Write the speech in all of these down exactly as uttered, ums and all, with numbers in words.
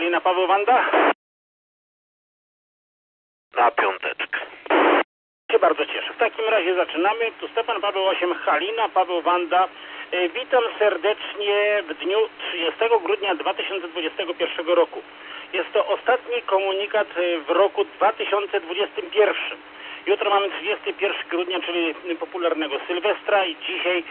Halina, Paweł Wanda? Na piąteczkę. Się bardzo cieszę. W takim razie zaczynamy. Tu Stefan Paweł osiem Halina, Paweł Wanda. E, witam serdecznie w dniu trzydziestego grudnia dwa tysiące dwudziestego pierwszego roku. Jest to ostatni komunikat w roku dwa tysiące dwudziestym pierwszym. Jutro mamy trzydziestego pierwszego grudnia, czyli popularnego Sylwestra i dzisiaj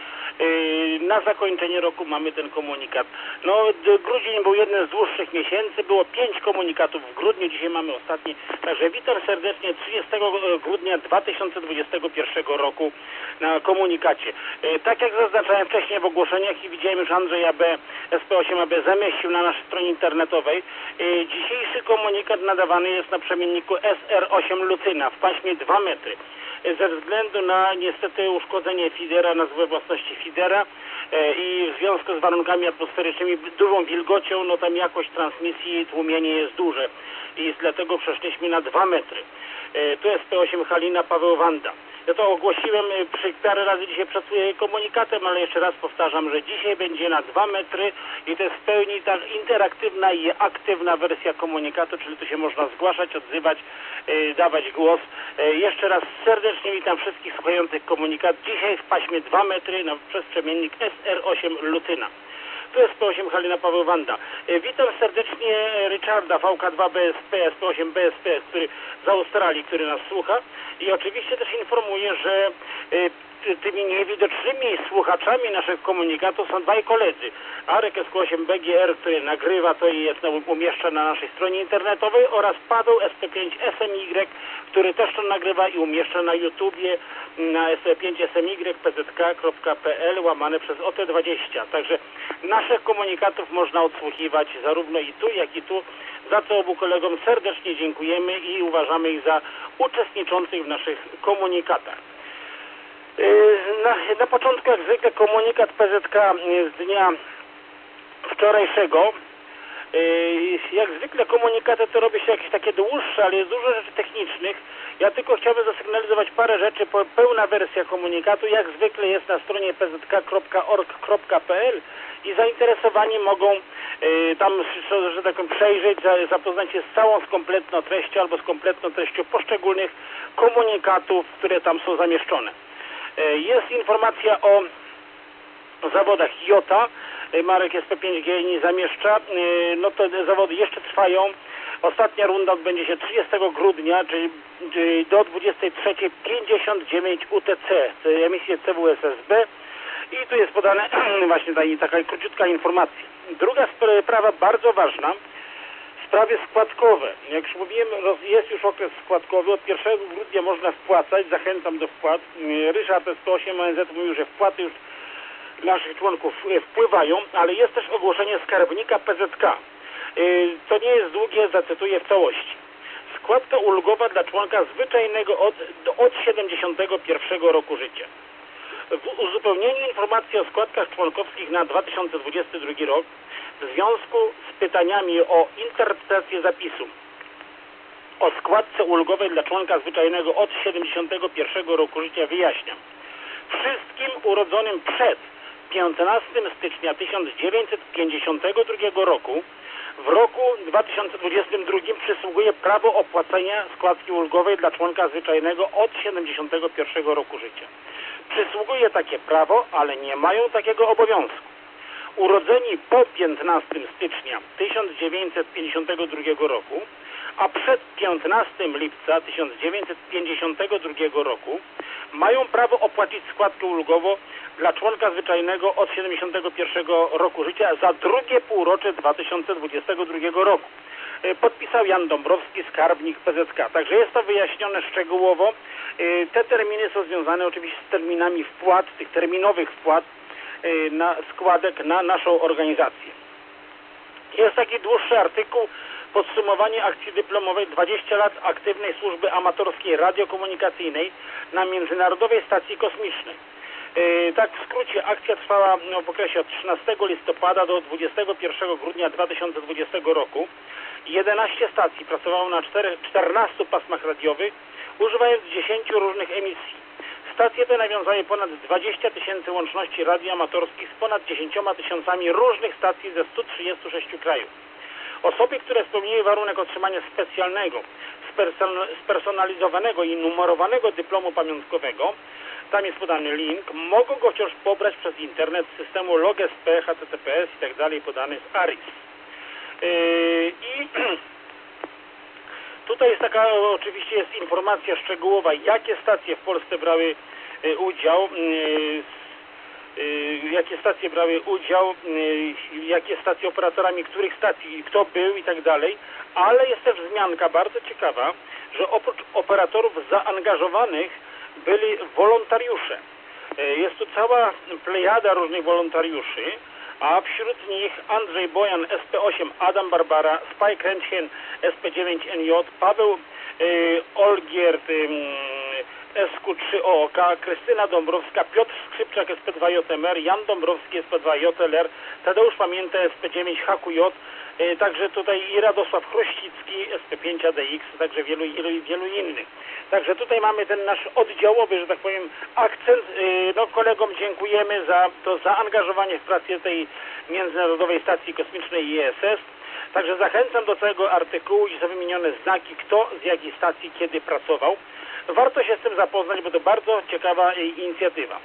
yy, na zakończenie roku mamy ten komunikat. No, grudzień był jednym z dłuższych miesięcy, było pięć komunikatów w grudniu, dzisiaj mamy ostatni. Także witam serdecznie trzydziestego grudnia dwa tysiące dwudziestego pierwszego roku na komunikacie. Yy, tak jak zaznaczałem wcześniej w ogłoszeniach i widziałem już Andrzej A B, S P osiem A B zamieścił na naszej stronie internetowej, yy, dzisiejszy komunikat nadawany jest na przemienniku S R osiem Lucyna w paśmie dwa metry. Ze względu na niestety uszkodzenie fidera, nazwę własności fidera e, i w związku z warunkami atmosferycznymi, dużą wilgocią, no tam jakość transmisji, tłumienie jest duże i dlatego przeszliśmy na dwa metry. E, tu jest P osiem Halina, Paweł Wanda. Ja to ogłosiłem przy parę razy dzisiaj przed komunikatem, ale jeszcze raz powtarzam, że dzisiaj będzie na dwa metry i to jest w pełni tak interaktywna i aktywna wersja komunikatu, czyli tu się można zgłaszać, odzywać, yy, dawać głos. Yy, jeszcze raz serdecznie witam wszystkich słuchających komunikat. Dzisiaj w paśmie dwa metry no, przez przemiennik S R osiem Lutyna. Tu jest P osiem Halina, Paweł Wanda. E, witam serdecznie Richarda V K dwa B S P, S P osiem B S P, który z Australii, który nas słucha. I oczywiście też informuję, że e, tymi niewidocznymi słuchaczami naszych komunikatów są dwaj koledzy. Arek S Q osiem B G R, który nagrywa to i jest, umieszcza na naszej stronie internetowej, oraz Paweł S P pięć S M Y, który też to nagrywa i umieszcza na YouTubie na S P pięć S M Y P Z K kropka P L łamane przez O T dwadzieścia. Także naszych komunikatów można odsłuchiwać zarówno i tu, jak i tu, za co obu kolegom serdecznie dziękujemy i uważamy ich za uczestniczących w naszych komunikatach. Na, na początku jak zwykle komunikat P Z K z dnia wczorajszego. Jak zwykle komunikaty to robi się jakieś takie dłuższe, ale jest dużo rzeczy technicznych. Ja tylko chciałbym zasygnalizować parę rzeczy. Pełna wersja komunikatu jak zwykle jest na stronie P Z K kropka org kropka P L i zainteresowani mogą y, tam, że tak powiem, przejrzeć, zapoznać się z całą, z kompletną treścią albo z kompletną treścią poszczególnych komunikatów, które tam są zamieszczone. Y, jest informacja o zawodach Jota. Marek S P pięć G nie zamieszcza. No to zawody jeszcze trwają. Ostatnia runda odbędzie się trzydziestego grudnia, czyli, czyli do dwudziestej trzeciej pięćdziesiąt dziewięć U T C, emisję C W S S B. I tu jest podane właśnie ta, taka króciutka informacja. Druga sprawa bardzo ważna, sprawy składkowe. Jak już mówiłem, jest już okres składkowy. Od pierwszego grudnia można wpłacać. Zachęcam do wpłat. Ryszard S P osiem O N Z mówił, że wpłaty już naszych członków wpływają, ale jest też ogłoszenie skarbnika P Z K. To nie jest długie, zacytuję w całości. Składka ulgowa dla członka zwyczajnego od, od siedemdziesiątego pierwszego roku życia. W uzupełnieniu informacji o składkach członkowskich na dwa tysiące dwudziesty drugi rok w związku z pytaniami o interpretację zapisu o składce ulgowej dla członka zwyczajnego od siedemdziesiątego pierwszego roku życia wyjaśniam. Wszystkim urodzonym przed piętnastego stycznia tysiąc dziewięćset pięćdziesiątego drugiego roku w roku dwa tysiące dwudziestym drugim przysługuje prawo opłacenia składki ulgowej dla członka zwyczajnego od siedemdziesiątego pierwszego roku życia. Przysługuje takie prawo, ale nie mają takiego obowiązku. Urodzeni po piętnastego stycznia tysiąc dziewięćset pięćdziesiątego drugiego roku, a przed piętnastego lipca tysiąc dziewięćset pięćdziesiątego drugiego roku mają prawo opłacić składkę ulgową dla członka zwyczajnego od siedemdziesiątego pierwszego roku życia za drugie półrocze dwa tysiące dwudziestego drugiego roku. Podpisał Jan Dąbrowski, skarbnik P Z K. Także jest to wyjaśnione szczegółowo. Te terminy są związane oczywiście z terminami wpłat, tych terminowych wpłat na składek na naszą organizację. Jest taki dłuższy artykuł, podsumowanie akcji dyplomowej dwadzieścia lat aktywnej służby amatorskiej radiokomunikacyjnej na Międzynarodowej Stacji Kosmicznej. Yy, tak w skrócie akcja trwała no, w okresie od trzynastego listopada do dwudziestego pierwszego grudnia dwa tysiące dwudziestego roku. jedenaście stacji pracowało na czternastu pasmach radiowych, używając dziesięciu różnych emisji. Stacje te nawiązały ponad dwadzieścia tysięcy łączności radioamatorskich z ponad dziesięcioma tysiącami różnych stacji ze stu trzydziestu sześciu krajów. Osoby, które spełniły warunek otrzymania specjalnego, spersonalizowanego i numerowanego dyplomu pamiątkowego, tam jest podany link, mogą go wciąż pobrać przez internet z systemu LogSP, H T T P S i tak dalej, podany z A R I S. Yy, I tutaj jest taka, oczywiście jest informacja szczegółowa, jakie stacje w Polsce brały yy, udział, yy, yy, jakie stacje brały udział, yy, jakie stacje operatorami, których stacji, kto był i tak dalej, ale jest też wzmianka bardzo ciekawa, że oprócz operatorów zaangażowanych byli wolontariusze. Jest tu cała plejada różnych wolontariuszy, a wśród nich Andrzej Bojan S P osiem, Adam Barbara, Spike Rentgen S P dziewięć N J, Paweł y, Olgierd y, S Q trzy O O K, Krystyna Dąbrowska, Piotr Skrzypczak S P dwa J M R, Jan Dąbrowski S P dwa J L R, Tadeusz Pamięta S P dziewięć H Q J, y, także tutaj i Radosław Chruścicki S P pięć A D X, także wielu, wielu, wielu innych. Także tutaj mamy ten nasz oddziałowy, że tak powiem, akcent. No, kolegom dziękujemy za to zaangażowanie w pracę tej Międzynarodowej Stacji Kosmicznej I S S. Także zachęcam do całego artykułu i są wymienione znaki, kto z jakiej stacji kiedy pracował. Warto się z tym zapoznać, bo to bardzo ciekawa inicjatywa.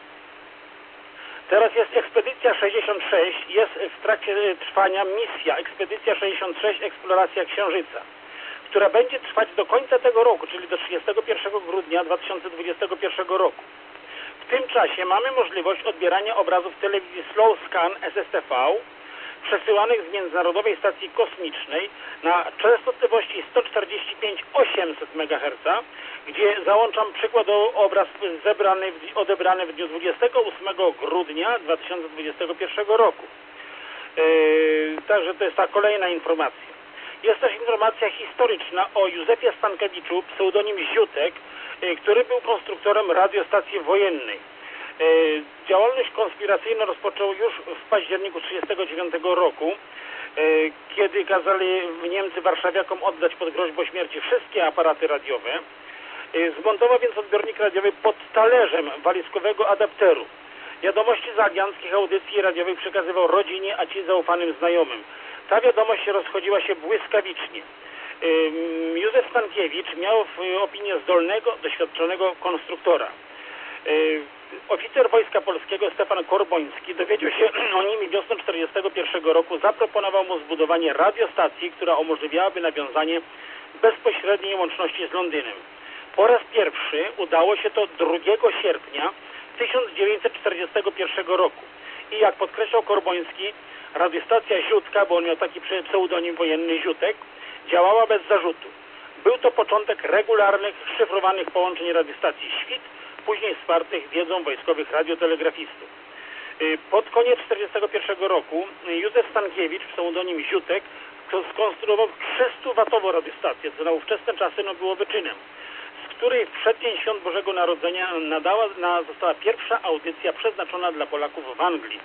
Teraz jest Ekspedycja sześćdziesiąt sześć, jest w trakcie trwania misja Ekspedycja sześćdziesiąt sześć Eksploracja Księżyca, która będzie trwać do końca tego roku, czyli do trzydziestego pierwszego grudnia dwa tysiące dwudziestego pierwszego roku. W tym czasie mamy możliwość odbierania obrazów telewizji Slow Scan S S T V przesyłanych z Międzynarodowej Stacji Kosmicznej na częstotliwości sto czterdzieści pięć osiemset megaherców, gdzie załączam przykładowo obraz zebrany, odebrany w dniu dwudziestego ósmego grudnia dwa tysiące dwudziestego pierwszego roku. Yy, także to jest ta kolejna informacja. Jest też informacja historyczna o Józefie Stankiewiczu, pseudonim Ziutek, który był konstruktorem radiostacji wojennej. Działalność konspiracyjną rozpoczął już w październiku tysiąc dziewięćset trzydziestego dziewiątego roku, kiedy kazali Niemcy warszawiakom oddać pod groźbą śmierci wszystkie aparaty radiowe. Zmontował więc odbiornik radiowy pod talerzem walizkowego adapteru. Wiadomości z agianckich audycji radiowych przekazywał rodzinie, a ci zaufanym znajomym. Ta wiadomość rozchodziła się błyskawicznie. Józef Stankiewicz miał opinię zdolnego, doświadczonego konstruktora. Oficer Wojska Polskiego Stefan Korboński dowiedział się o nim i wiosną tysiąc dziewięćset czterdziestego pierwszego roku zaproponował mu zbudowanie radiostacji, która umożliwiałaby nawiązanie bezpośredniej łączności z Londynem. Po raz pierwszy udało się to drugiego sierpnia tysiąc dziewięćset czterdziestego pierwszego roku. I jak podkreślał Korboński, radiostacja Ziutka, bo on miał taki pseudonim wojenny Ziutek, działała bez zarzutu. Był to początek regularnych, szyfrowanych połączeń radiostacji Świt, później wspartych wiedzą wojskowych radiotelegrafistów. Pod koniec tysiąc dziewięćset czterdziestego pierwszego roku Józef Stankiewicz, pseudonim Ziutek, skonstruował trzystuwatową radiostację, co na ówczesne czasy no, było wyczynem, z której w przeddzień Świąt Bożego Narodzenia nadała, na, została pierwsza audycja przeznaczona dla Polaków w Anglii.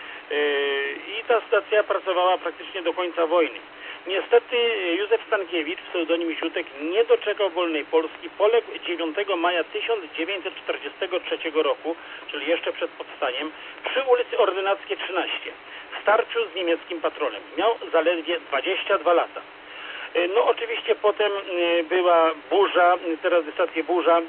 I ta stacja pracowała praktycznie do końca wojny. Niestety Józef Stankiewicz, pseudonim Ziutek, nie doczekał wolnej Polski. Poległ dziewiątego maja tysiąc dziewięćset czterdziestego trzeciego roku, czyli jeszcze przed powstaniem, przy ulicy Ordynackiej trzynaście, w starciu z niemieckim patrolem. Miał zaledwie dwadzieścia dwa lata. No oczywiście potem była burza, teraz stację burza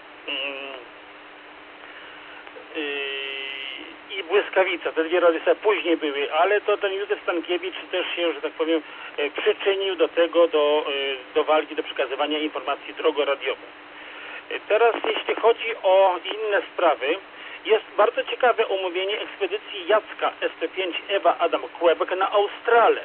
i błyskawica. Te dwie radiostacje później były, ale to ten Józef Stankiewicz też się, że tak powiem, przyczynił do tego, do, do walki, do przekazywania informacji drogoradiowo. Teraz jeśli chodzi o inne sprawy, jest bardzo ciekawe omówienie ekspedycji Jacka S P pięć Ewa Adam Quebec na Australię.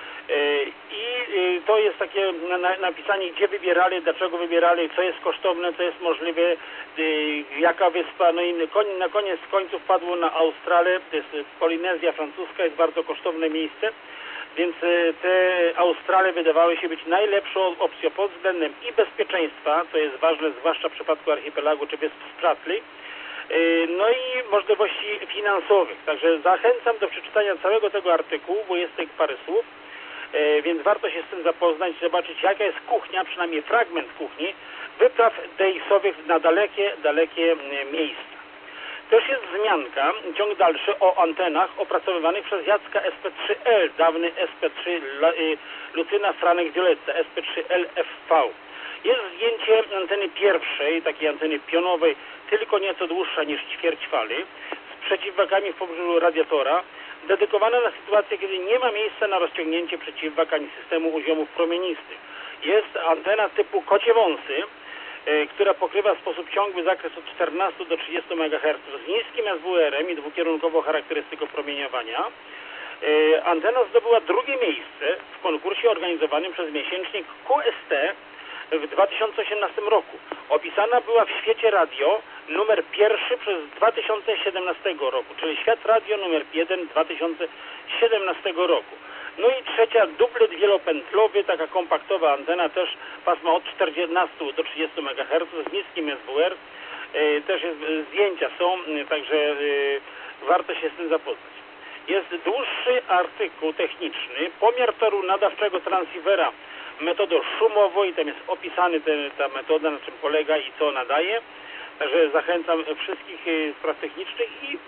I to jest takie napisanie, gdzie wybierali, dlaczego wybierali, co jest kosztowne, co jest możliwe, jaka wyspa. No i na koniec końców padło na Australię, to jest Polinezja francuska, jest bardzo kosztowne miejsce, więc te Australie wydawały się być najlepszą opcją pod względem i bezpieczeństwa, co jest ważne zwłaszcza w przypadku archipelagu czy wysp Spratly, no i możliwości finansowych. Także zachęcam do przeczytania całego tego artykułu, bo jest tych parę słów. Więc warto się z tym zapoznać, zobaczyć jaka jest kuchnia, przynajmniej fragment kuchni, wypraw dejsowych na dalekie, dalekie miejsca. Też jest wzmianka, ciąg dalszy o antenach opracowywanych przez Jacka S P trzy L, dawny S P trzy Lucyna Franek Violetta, S P trzy L F V. Jest zdjęcie anteny pierwszej, takiej anteny pionowej, tylko nieco dłuższa niż ćwierć fali, z przeciwwagami w pobliżu radiatora, dedykowana na sytuację, kiedy nie ma miejsca na rozciągnięcie przeciwwag ani systemu uziomów promienistych. Jest antena typu kocie wąsy, która pokrywa w sposób ciągły zakres od czternastu do trzydziestu megaherców z niskim S W R-em i dwukierunkową charakterystyką promieniowania. Antena zdobyła drugie miejsce w konkursie organizowanym przez miesięcznik Q S T w dwa tysiące osiemnastym roku. Opisana była w Świecie Radio numer pierwszy przez dwa tysiące siedemnastego roku, czyli Świat Radio numer jeden dwa tysiące siedemnastego roku. No i trzecia, dublet wielopętlowy, taka kompaktowa antena, też pasma od czternastu do trzydziestu megaherców z niskim S W R. E, też jest, zdjęcia są, także e, warto się z tym zapoznać. Jest dłuższy artykuł techniczny, pomiar toru nadawczego transceivera metodą szumową i tam jest opisany ten, ta metoda, na czym polega i co ona daje. Także zachęcam wszystkich spraw technicznych. I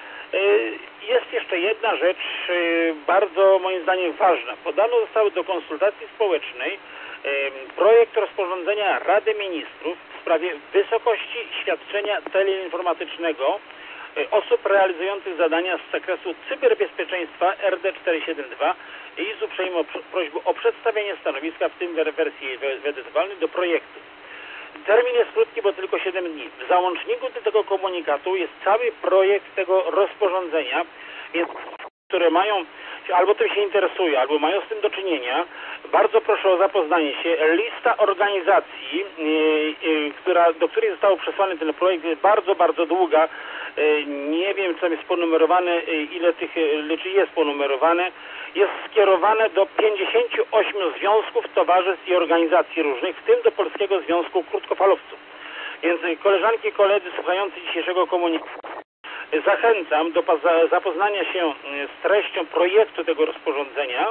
jest jeszcze jedna rzecz bardzo moim zdaniem ważna. Podano zostały do konsultacji społecznej projekt rozporządzenia Rady Ministrów w sprawie wysokości świadczenia teleinformatycznego osób realizujących zadania z zakresu cyberbezpieczeństwa R D czterysta siedemdziesiąt dwa i z uprzejmą prośbą o przedstawienie stanowiska, w tym wersji edytowalnej, do projektu. Termin jest krótki, bo tylko siedem dni. W załączniku do tego komunikatu jest cały projekt tego rozporządzenia, więc które mają, albo tym się interesują, albo mają z tym do czynienia, bardzo proszę o zapoznanie się. Lista organizacji, yy, yy, która, do której został przesłany ten projekt, jest bardzo, bardzo długa. Yy, nie wiem, co jest ponumerowane, yy, ile tych, yy, czy jest ponumerowane. Jest skierowane do pięćdziesięciu ośmiu związków, towarzystw i organizacji różnych, w tym do Polskiego Związku Krótkofalowców. Więc yy, koleżanki i koledzy słuchający dzisiejszego komunikatu, zachęcam do zapoznania się z treścią projektu tego rozporządzenia.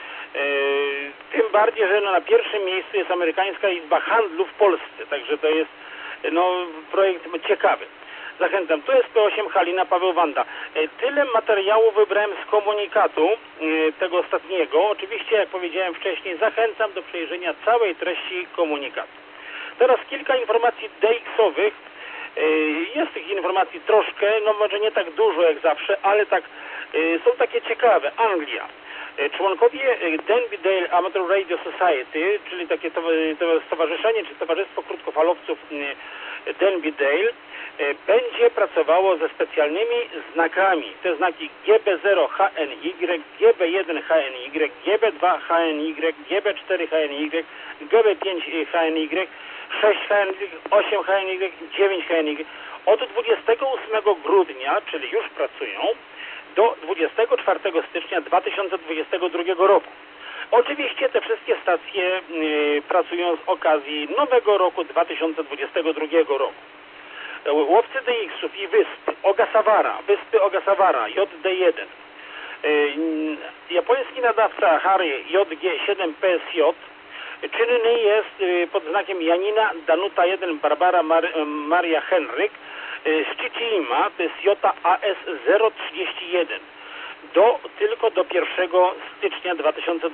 Tym bardziej, że no na pierwszym miejscu jest Amerykańska Izba Handlu w Polsce. Także to jest no, projekt ciekawy. Zachęcam. Tu jest P osiem Halina, Paweł Wanda. Tyle materiału wybrałem z komunikatu tego ostatniego. Oczywiście, jak powiedziałem wcześniej, zachęcam do przejrzenia całej treści komunikatu. Teraz kilka informacji D X-owych. Jest tych informacji troszkę, no może nie tak dużo jak zawsze, ale tak są takie ciekawe. Anglia. Członkowie Denby Dale Amateur Radio Society, czyli takie to, to stowarzyszenie czy towarzystwo krótkofalowców Denby Dale, będzie pracowało ze specjalnymi znakami. Te znaki G B zero H N Y, G B jeden H N Y, G B dwa H N Y, G B cztery H N Y, G B pięć H N Y, sześć H N Y, osiem H N Y, dziewięć H N Y. Od dwudziestego ósmego grudnia, czyli już pracują, do dwudziestego czwartego stycznia dwa tysiące dwudziestego drugiego roku. Oczywiście te wszystkie stacje y, pracują z okazji nowego roku dwa tysiące dwudziestego drugiego roku. Łowcy D X-ów i wysp Ogasawara, wyspy Ogasawara, J D jeden. Y, japoński nadawca Harry J G siedem P S J czynny jest y, pod znakiem Janina Danuta jeden Barbara Mar Maria Henryk y, z Chichima, to jest J A S zero trzydzieści jeden. Do, tylko do pierwszego stycznia dwa tysiące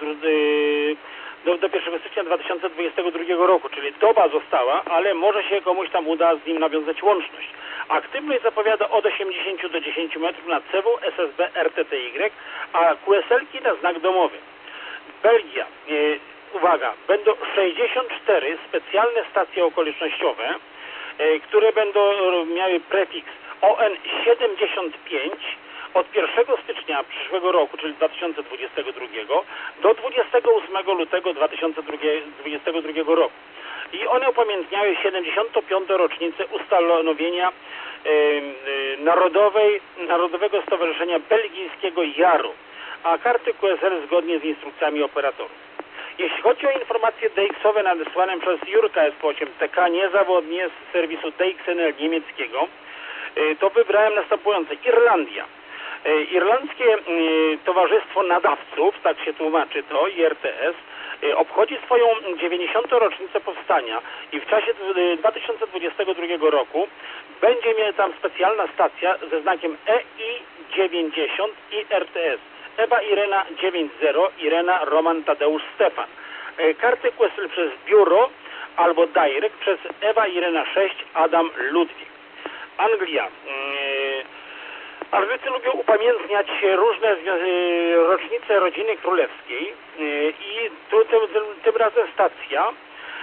do, do pierwszego stycznia dwa tysiące dwudziestego drugiego roku, czyli doba została, ale może się komuś tam uda z nim nawiązać łączność. Aktywność zapowiada od osiemdziesięciu do dziesięciu metrów na C W, S S B, R T T Y, a Q S L-ki na znak domowy. Belgia. Yy, uwaga, będą sześćdziesiąt cztery specjalne stacje okolicznościowe, yy, które będą miały prefiks O N siedemdziesiąt pięć od pierwszego stycznia przyszłego roku, czyli dwa tysiące dwudziestego drugiego, do dwudziestego ósmego lutego dwa tysiące dwudziestego drugiego roku. I one upamiętniały siedemdziesiątą piątą rocznicę ustanowienia yy, yy, Narodowej, Narodowego Stowarzyszenia Belgijskiego Jaru, a karty Q S L zgodnie z instrukcjami operatorów. Jeśli chodzi o informacje D X-owe nadesłane przez Jurka S P osiem T K niezawodnie z serwisu D X N L niemieckiego, yy, to wybrałem następujące. Irlandia. Irlandzkie Towarzystwo Nadawców, tak się tłumaczy to, I R T S, e, obchodzi swoją dziewięćdziesiątą rocznicę powstania i w czasie e, dwa tysiące dwudziestego drugiego roku będzie miała tam specjalna stacja ze znakiem E I dziewięćdziesiąt i R T S. Ewa Irena dziewięć zero, Irena Roman Tadeusz Stefan. E, karty Q S L przez biuro albo direct przez Ewa Irena sześć, Adam Ludwik. Anglia. E, Anglicy lubią upamiętniać różne rocznice rodziny królewskiej i tu tym, tym razem stacja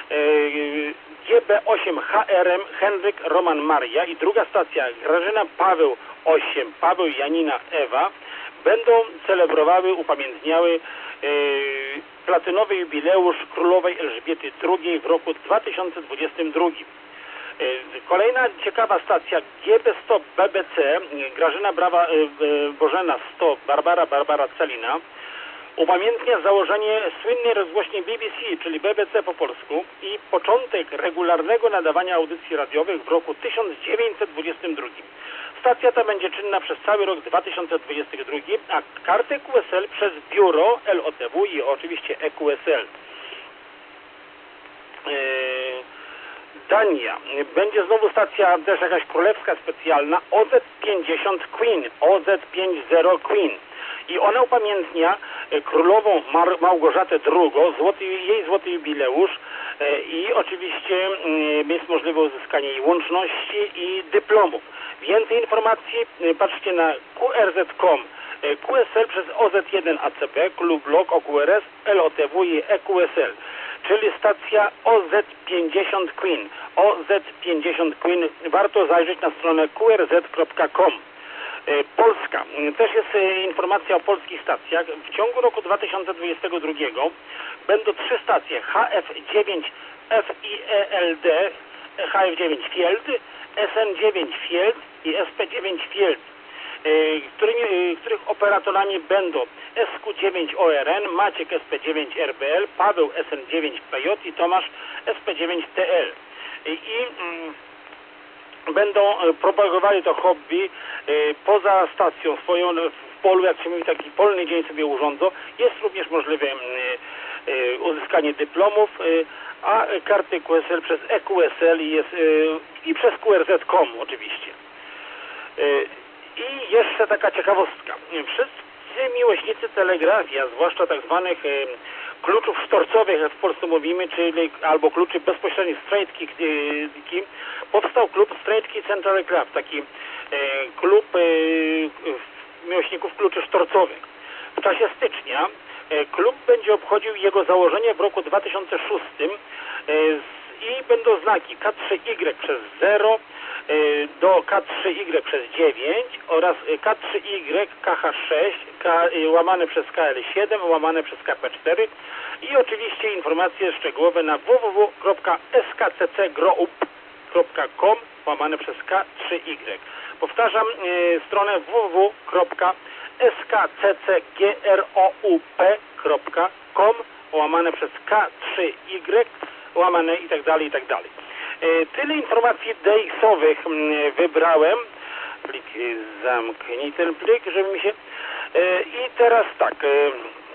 G B osiem H R M Henryk Roman Maria i druga stacja Grażyna Paweł osiem Paweł Janina Ewa będą celebrowały, upamiętniały platynowy jubileusz królowej Elżbiety drugiej w roku dwa tysiące dwudziestym drugim. Kolejna ciekawa stacja G B sto B B C Grażyna Brawa Bożena sto Barbara Barbara Celina upamiętnia założenie słynnej rozgłośni B B C, czyli B B C po polsku i początek regularnego nadawania audycji radiowych w roku tysiąc dziewięćset dwudziestym drugim. Stacja ta będzie czynna przez cały rok dwa tysiące dwudziesty drugi, a karty Q S L przez biuro L O T W i oczywiście E Q S L. Yy... Dania. Będzie znowu stacja też jakaś królewska specjalna O Z pięćdziesiąt Queen. O Z pięćdziesiąt Queen. I ona upamiętnia królową Mar Małgorzatę drugą, złoty, jej złoty jubileusz i oczywiście jest możliwe uzyskanie jej łączności i dyplomów. Więcej informacji patrzcie na Q R Z kropka com. Q S L przez O Z jeden A C P, Klub Blok O Q R S, L O T W i E Q S L. Czyli stacja O Z pięćdziesiąt Queen. O Z pięćdziesiąt Queen. Warto zajrzeć na stronę Q R Z kropka com. Polska. Też jest informacja o polskich stacjach. W ciągu roku dwa tysiące dwudziestego drugiego będą trzy stacje H F dziewięć F I E L D, H F dziewięć Field, S N dziewięć Field i S P dziewięć Field, którymi, których operatorami będą S Q dziewięć O R N, Maciek S P dziewięć R B L, Paweł S N dziewięć P J i Tomasz S P dziewięć T L. I, i mm, będą propagowali to hobby poza stacją swoją w polu, jak się mówi, taki polny dzień sobie urządzą. Jest również możliwe uzyskanie dyplomów, a karty Q S L przez E Q S L jest i przez Q R Z kropka com oczywiście. I jeszcze taka ciekawostka. Wszyscy miłośnicy telegrafii, a zwłaszcza tak zwanych kluczów sztorcowych, jak w Polsce mówimy, czyli albo kluczy bezpośrednich straight key, powstał klub Straight Key Central Aircraft, taki e, klub e, miłośników kluczy sztorcowych. W czasie stycznia e, klub będzie obchodził jego założenie w roku dwa tysiące szóstym e, i będą znaki K trzy Y przez zero e, do K trzy Y przez dziewięć oraz K trzy Y K H sześć K, e, łamane przez K L siedem łamane przez K P cztery i oczywiście informacje szczegółowe na w w w kropka s k c c group kropka com łamane przez K trzy Y. Powtarzam e, stronę w w w kropka s k c c group kropka com łamane przez K trzy Y łamane i tak dalej, i tak dalej. E, tyle informacji D X-owych m, wybrałem. Plik, e, zamknij ten plik, żeby mi się... E, I teraz tak... E,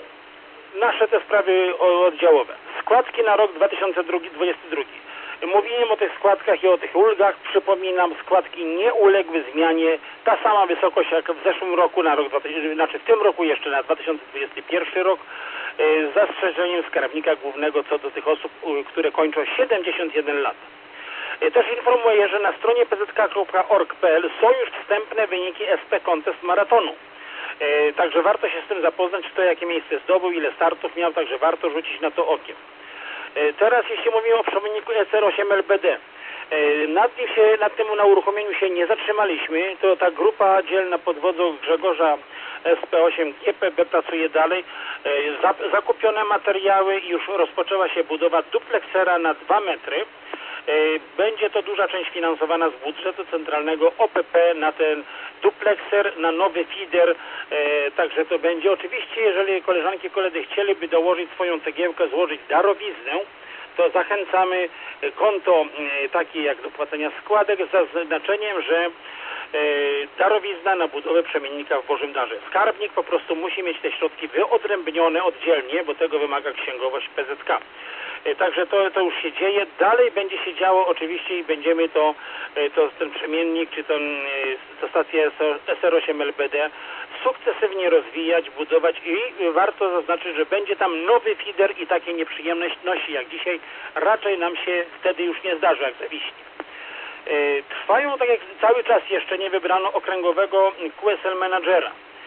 nasze te sprawy oddziałowe. Składki na rok dwa tysiące dwudziesty drugi. Mówiłem o tych składkach i o tych ulgach. Przypominam, składki nie uległy zmianie. Ta sama wysokość jak w zeszłym roku na rok, znaczy w tym roku jeszcze na dwa tysiące dwudziesty pierwszy rok, z zastrzeżeniem skarbnika głównego co do tych osób, które kończą siedemdziesiąt jeden lat. Też informuję, że na stronie p z k kropka org kropka p l są już wstępne wyniki S P Contest Maratonu. E, także warto się z tym zapoznać, kto jakie miejsce zdobył, ile startów miał, także warto rzucić na to okiem. E, teraz jeśli mówimy o przewodniku S R osiem L B D, e, nad, nim się, nad tym na uruchomieniu się nie zatrzymaliśmy, to ta grupa dzielna pod wodzą Grzegorza S P osiem G P B pracuje dalej. E, za, zakupione materiały i już rozpoczęła się budowa dupleksera na dwa metry. Będzie to duża część finansowana z budżetu centralnego O P P na ten duplekser, na nowy feeder, e, także to będzie. Oczywiście, jeżeli koleżanki i koledzy chcieliby dołożyć swoją cegiełkę, złożyć darowiznę, to zachęcamy. Konto takie jak do płacenia składek z zaznaczeniem, że darowizna na budowę przemiennika w Bożym Darze. Skarbnik po prostu musi mieć te środki wyodrębnione oddzielnie, bo tego wymaga księgowość P Z K. Także to, to już się dzieje. Dalej będzie się działo oczywiście i będziemy to, to ten przemiennik, czy ten, ta stacja S R osiem L B D sukcesywnie rozwijać, budować i warto zaznaczyć, że będzie tam nowy feeder i takie nieprzyjemności jak dzisiaj raczej nam się wtedy już nie zdarzy, jak zawiśnie. Trwają, tak jak cały czas jeszcze nie wybrano okręgowego Q S L menadżera.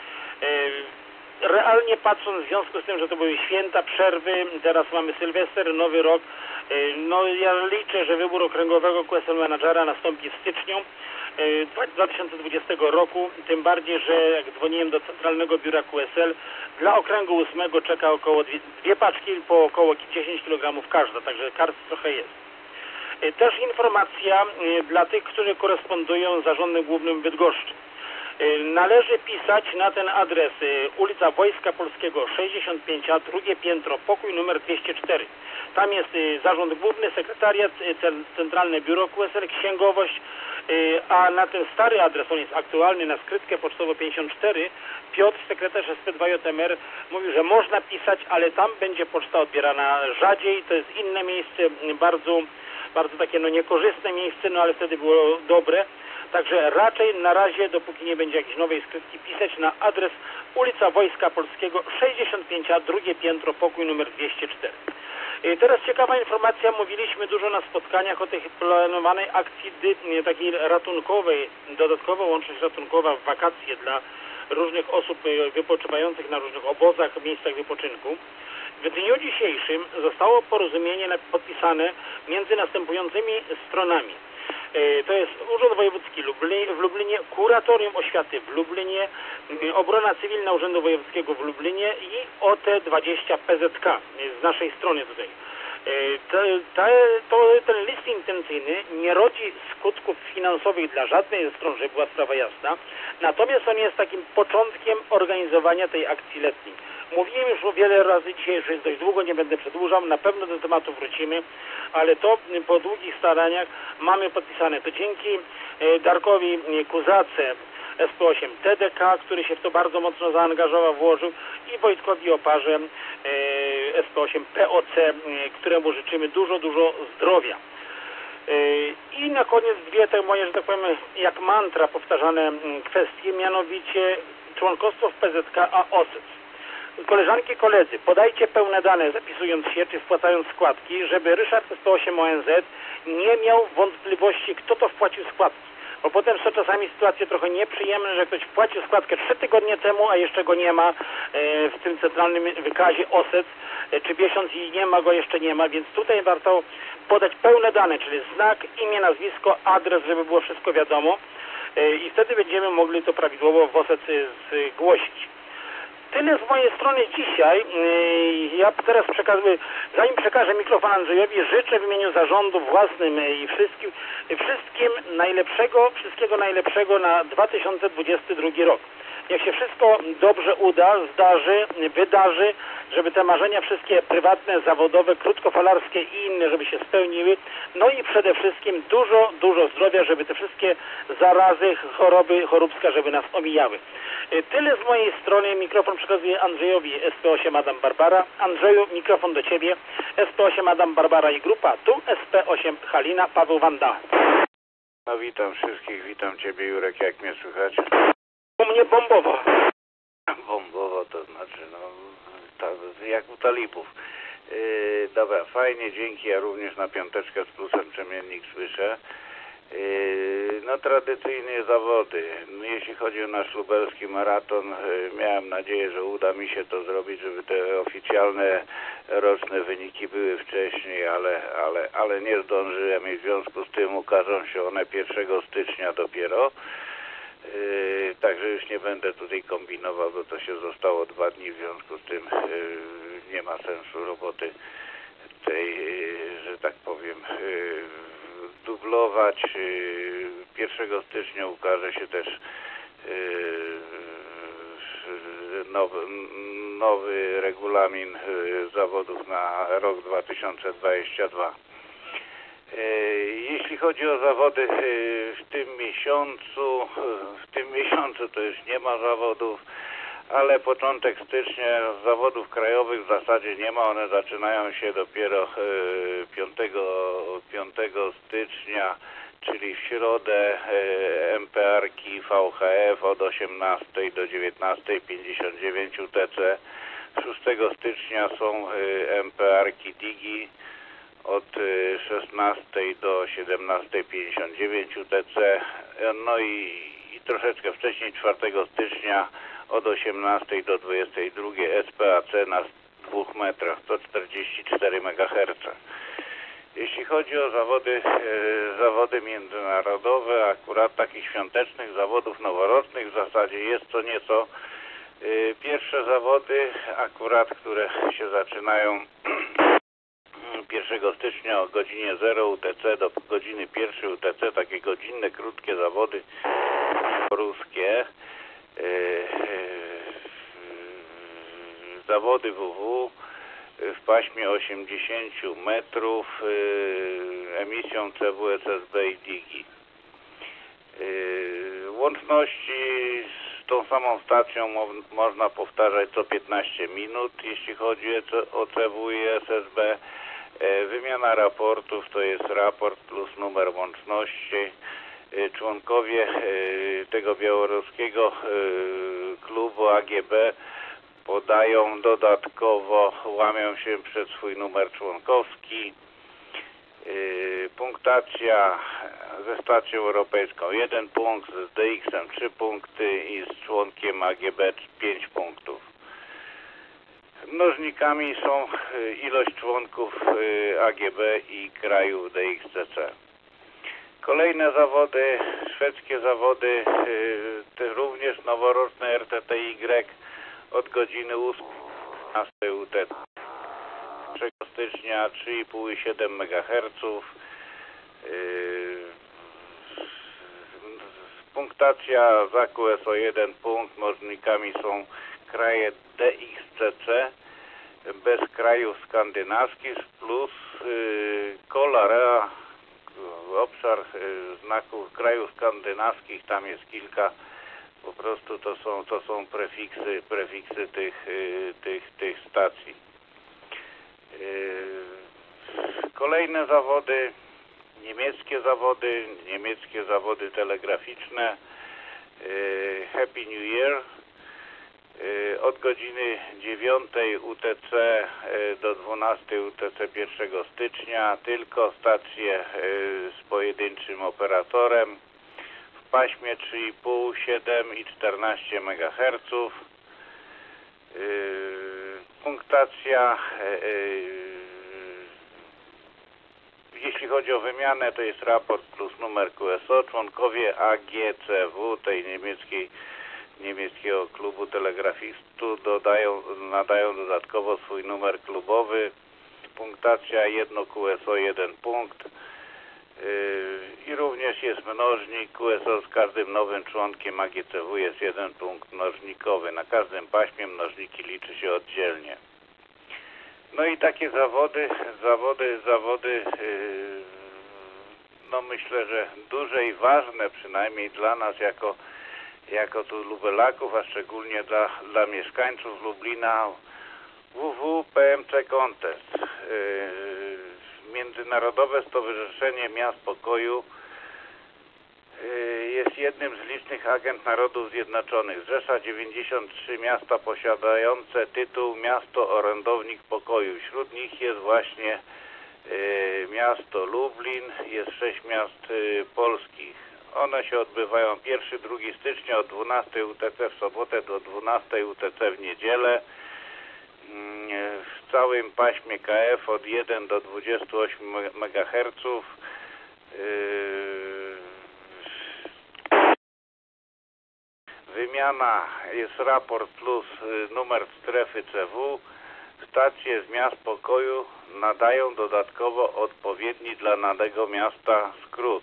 Realnie patrząc, w związku z tym, że to były święta, przerwy, teraz mamy Sylwester, Nowy Rok, no ja liczę, że wybór okręgowego Q S L menadżera nastąpi w styczniu dwa tysiące dwudziestego roku, tym bardziej, że jak dzwoniłem do Centralnego Biura Q S L, dla okręgu ósmego czeka około dwie, dwie paczki po około dziesięć kilogramów każda, także kart trochę jest. Też informacja dla tych, którzy korespondują z Zarządem Głównym Bydgoszczy. Należy pisać na ten adres ulica Wojska Polskiego sześćdziesiąt pięć A, drugie piętro, pokój numer dwieście cztery. Tam jest Zarząd Główny, Sekretariat, Centralne Biuro Q S L, Księgowość, a na ten stary adres, on jest aktualny, na skrytkę pocztową pięćdziesiąt cztery, Piotr, sekretarz S P dwa J M R, mówi, że można pisać, ale tam będzie poczta odbierana rzadziej, to jest inne miejsce, bardzo, bardzo takie no niekorzystne miejsce, no ale wtedy było dobre. Także raczej na razie, dopóki nie będzie jakiejś nowej skrytki, pisać na adres ulica Wojska Polskiego sześćdziesiąt pięć A, drugie piętro, pokój numer dwieście cztery. Teraz ciekawa informacja, mówiliśmy dużo na spotkaniach o tej planowanej akcji takiej ratunkowej, dodatkowa łączność ratunkowa w wakacje dla różnych osób wypoczywających na różnych obozach, miejscach wypoczynku. W dniu dzisiejszym zostało porozumienie podpisane między następującymi stronami. To jest Urząd Wojewódzki w Lublinie, Kuratorium Oświaty w Lublinie, Obrona Cywilna Urzędu Wojewódzkiego w Lublinie i O T dwadzieścia P Z K z naszej strony tutaj. To, to, to, ten list intencyjny nie rodzi skutków finansowych dla żadnej ze stron, żeby była sprawa jasna, natomiast on jest takim początkiem organizowania tej akcji letniej. Mówiłem już o wiele razy dzisiaj, że jest dość długo, nie będę przedłużał, na pewno do tematu wrócimy, ale to po długich staraniach mamy podpisane. To dzięki Darkowi Kuzace, S P osiem T D K, który się w to bardzo mocno zaangażował, włożył, i Wojtkowi Oparze, S P osiem P O C, któremu życzymy dużo, dużo zdrowia. I na koniec dwie te moje, że tak powiem, jak mantra powtarzane kwestie, mianowicie członkostwo w P Z K a O S E C. Koleżanki i koledzy, podajcie pełne dane, zapisując się czy wpłacając składki, żeby Ryszard S P osiem O N Z nie miał wątpliwości, kto to wpłacił składki. Bo potem są czasami sytuacje trochę nieprzyjemne, że ktoś wpłacił składkę trzy tygodnie temu, a jeszcze go nie ma w tym centralnym wykazie O S E C, czy miesiąc i nie ma go, jeszcze nie ma, więc tutaj warto podać pełne dane, czyli znak, imię, nazwisko, adres, żeby było wszystko wiadomo, i wtedy będziemy mogli to prawidłowo w O S E C zgłosić. Tyle z mojej strony dzisiaj. Ja teraz przekazuję, zanim przekażę mikrofon Andrzejowi, życzę w imieniu zarządu własnym i wszystkim, wszystkim najlepszego, wszystkiego najlepszego na dwa tysiące dwudziesty drugi rok. Niech się wszystko dobrze uda, zdarzy, wydarzy, żeby te marzenia wszystkie prywatne, zawodowe, krótkofalarskie i inne, żeby się spełniły. No i przede wszystkim dużo, dużo zdrowia, żeby te wszystkie zarazy, choroby, choróbska, żeby nas omijały. Tyle z mojej strony. Mikrofon przekazuję Andrzejowi, S P osiem Adam Barbara. Andrzeju, mikrofon do Ciebie. S P osiem Adam Barbara i grupa. Tu S P osiem Halina, Paweł Wanda. No witam wszystkich, witam Ciebie Jurek, jak mnie słychać? U mnie bombowo. Bombowo to znaczy, no, ta, jak u talibów. Yy, dobra, fajnie, dzięki, ja również na piąteczkę z plusem przemiennik słyszę. Yy, no tradycyjnie zawody. No, jeśli chodzi o nasz lubelski maraton, yy, miałem nadzieję, że uda mi się to zrobić, żeby te oficjalne roczne wyniki były wcześniej, ale, ale, ale nie zdążyłem i w związku z tym ukażą się one pierwszego stycznia dopiero. Yy, także już nie będę tutaj kombinował, bo to się zostało dwa dni, w związku z tym yy, nie ma sensu roboty tej, yy, że tak powiem, yy, dublować. Yy, pierwszego stycznia ukaże się też yy, nowy, nowy regulamin y, zawodów na rok dwa tysiące dwudziesty drugi. Y, Jeśli chodzi o zawody y, w tym miesiącu, y, w tym miesiącu to już nie ma zawodów, ale początek stycznia zawodów krajowych w zasadzie nie ma, one zaczynają się dopiero y, piątego stycznia, czyli w środę y, M P R-ki V H F od osiemnastej do dziewiętnastej pięćdziesiąt dziewięć U T C. szóstego stycznia są y, M P R-ki Digi od y, szesnastej do siedemnastej pięćdziesiąt dziewięć U T C. No i, i troszeczkę wcześniej, czwartego stycznia od osiemnastej do dwudziestej drugiej S P A C na dwóch metrach, sto czterdzieści cztery megaherce. Jeśli chodzi o zawody, e, zawody międzynarodowe, akurat takich świątecznych zawodów noworocznych w zasadzie jest co nieco. E, pierwsze zawody akurat, które się zaczynają pierwszego stycznia o godzinie zero U T C do godziny pierwszej U T C, takie godzinne, krótkie zawody ruskie. E, e, zawody W W w paśmie osiemdziesiąt metrów, e, emisją C W S S B i Digi. E, łączności z tą samą stacją mo można powtarzać co piętnaście minut, jeśli chodzi o C W i S S B. E, wymiana raportów to jest raport plus numer łączności. Członkowie tego białoruskiego klubu A G B podają dodatkowo, łamią się przed swój numer członkowski. Punktacja ze stacją europejską jeden punkt, z D X-em trzy punkty i z członkiem A G B pięć punktów. Mnożnikami są ilość członków A G B i krajów D X C C. Kolejne zawody, szwedzkie zawody, te również noworoczne R T T Y od godziny ósmej U T C. pierwszego stycznia trzy i pół i siedem megaherców. Punktacja za Q S O jeden punkt, mnożnikami są kraje D X C C bez krajów skandynawskich plus Kolarea. Obszar znaków krajów skandynawskich, tam jest kilka, po prostu to są, to są prefiksy, prefiksy tych, tych, tych stacji. Kolejne zawody, niemieckie zawody, niemieckie zawody telegraficzne, Happy New Year, od godziny dziewiątej U T C do dwunastej U T C pierwszego stycznia, tylko stacje z pojedynczym operatorem w paśmie trzy i pół, siedem i czternaście megaherców. Punktacja, jeśli chodzi o wymianę, to jest raport plus numer Q S O. Członkowie A G C W, tej niemieckiej niemieckiego klubu telegrafistów, dodają, nadają dodatkowo swój numer klubowy. Punktacja jedno Q S O jeden punkt. Yy, I również jest mnożnik Q S O z każdym nowym członkiem A G C W jest jeden punkt mnożnikowy. Na każdym paśmie mnożniki liczy się oddzielnie. No i takie zawody, zawody, zawody, yy, no myślę, że duże i ważne przynajmniej dla nas jako jako tu lubelaków, a szczególnie dla, dla mieszkańców Lublina, W W P M C Contest. Yy, Międzynarodowe Stowarzyszenie Miast Pokoju yy, jest jednym z licznych agent Narodów Zjednoczonych. Zrzesza dziewięćdziesiąt trzy miasta posiadające tytuł Miasto Orędownik Pokoju. Wśród nich jest właśnie yy, miasto Lublin, jest sześć miast yy, polskich. One się odbywają pierwszego do drugiego stycznia od dwunastej U T C w sobotę do dwunastej U T C w niedzielę. W całym paśmie K F od jeden do dwudziestu ośmiu megaherców. Wymiana jest raport plus numer strefy C W. Stacje z miast pokoju nadają dodatkowo odpowiedni dla danego miasta skrót.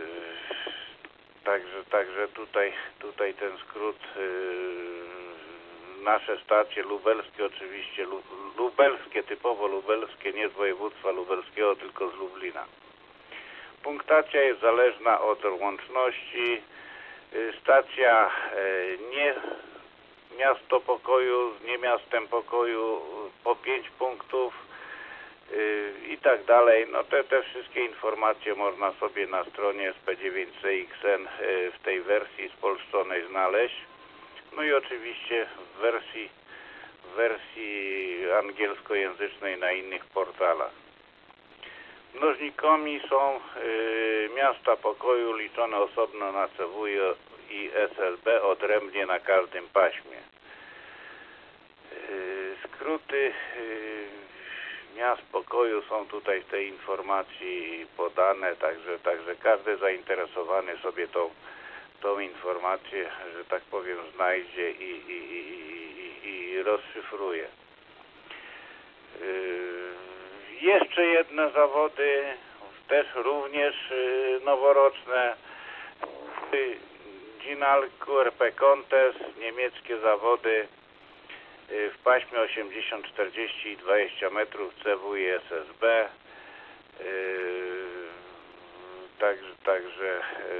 Yy, także, także tutaj, tutaj ten skrót yy, nasze stacje lubelskie, oczywiście lu, lubelskie, typowo lubelskie, nie z województwa lubelskiego, tylko z Lublina. Punktacja jest zależna od łączności. Stacja nie miasto pokoju z nie miastem pokoju po pięć punktów i tak dalej. No te, te wszystkie informacje można sobie na stronie S P dziewięć C X N w tej wersji spolszczonej znaleźć. No i oczywiście w wersji, w wersji angielskojęzycznej na innych portalach. Mnożnikami są y, miasta pokoju liczone osobno na C W i S L B odrębnie na każdym paśmie. Y, skróty y, miast pokoju są tutaj w tej informacji podane, także, także każdy zainteresowany sobie tą, tą informację, że tak powiem, znajdzie i, i, i, i, i rozszyfruje. Y, Jeszcze jedne zawody, też również y, noworoczne. Ginal Q R P Contest, niemieckie zawody y, w paśmie osiemdziesiąt czterdzieści i dwadzieścia metrów C W i S S B. Y, także także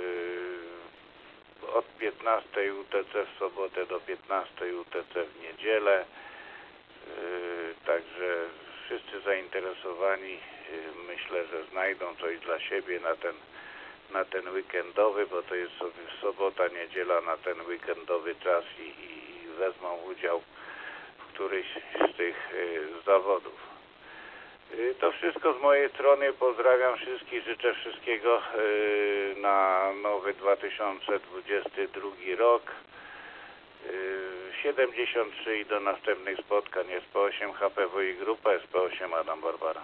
y, od piętnastej U T C w sobotę do piętnastej U T C w niedzielę. Y, także wszyscy zainteresowani myślę, że znajdą coś dla siebie na ten, na ten weekendowy, bo to jest sobie sobota, niedziela na ten weekendowy czas i, i wezmą udział w którejś z tych y, zawodów. Y, to wszystko z mojej strony. Pozdrawiam wszystkich, życzę wszystkiego y, na nowy dwa tysiące dwudziesty drugi rok. siedemdziesiąt trzy i do następnych spotkań. S P osiem H P W i Grupa, S P osiem Adam Barbara.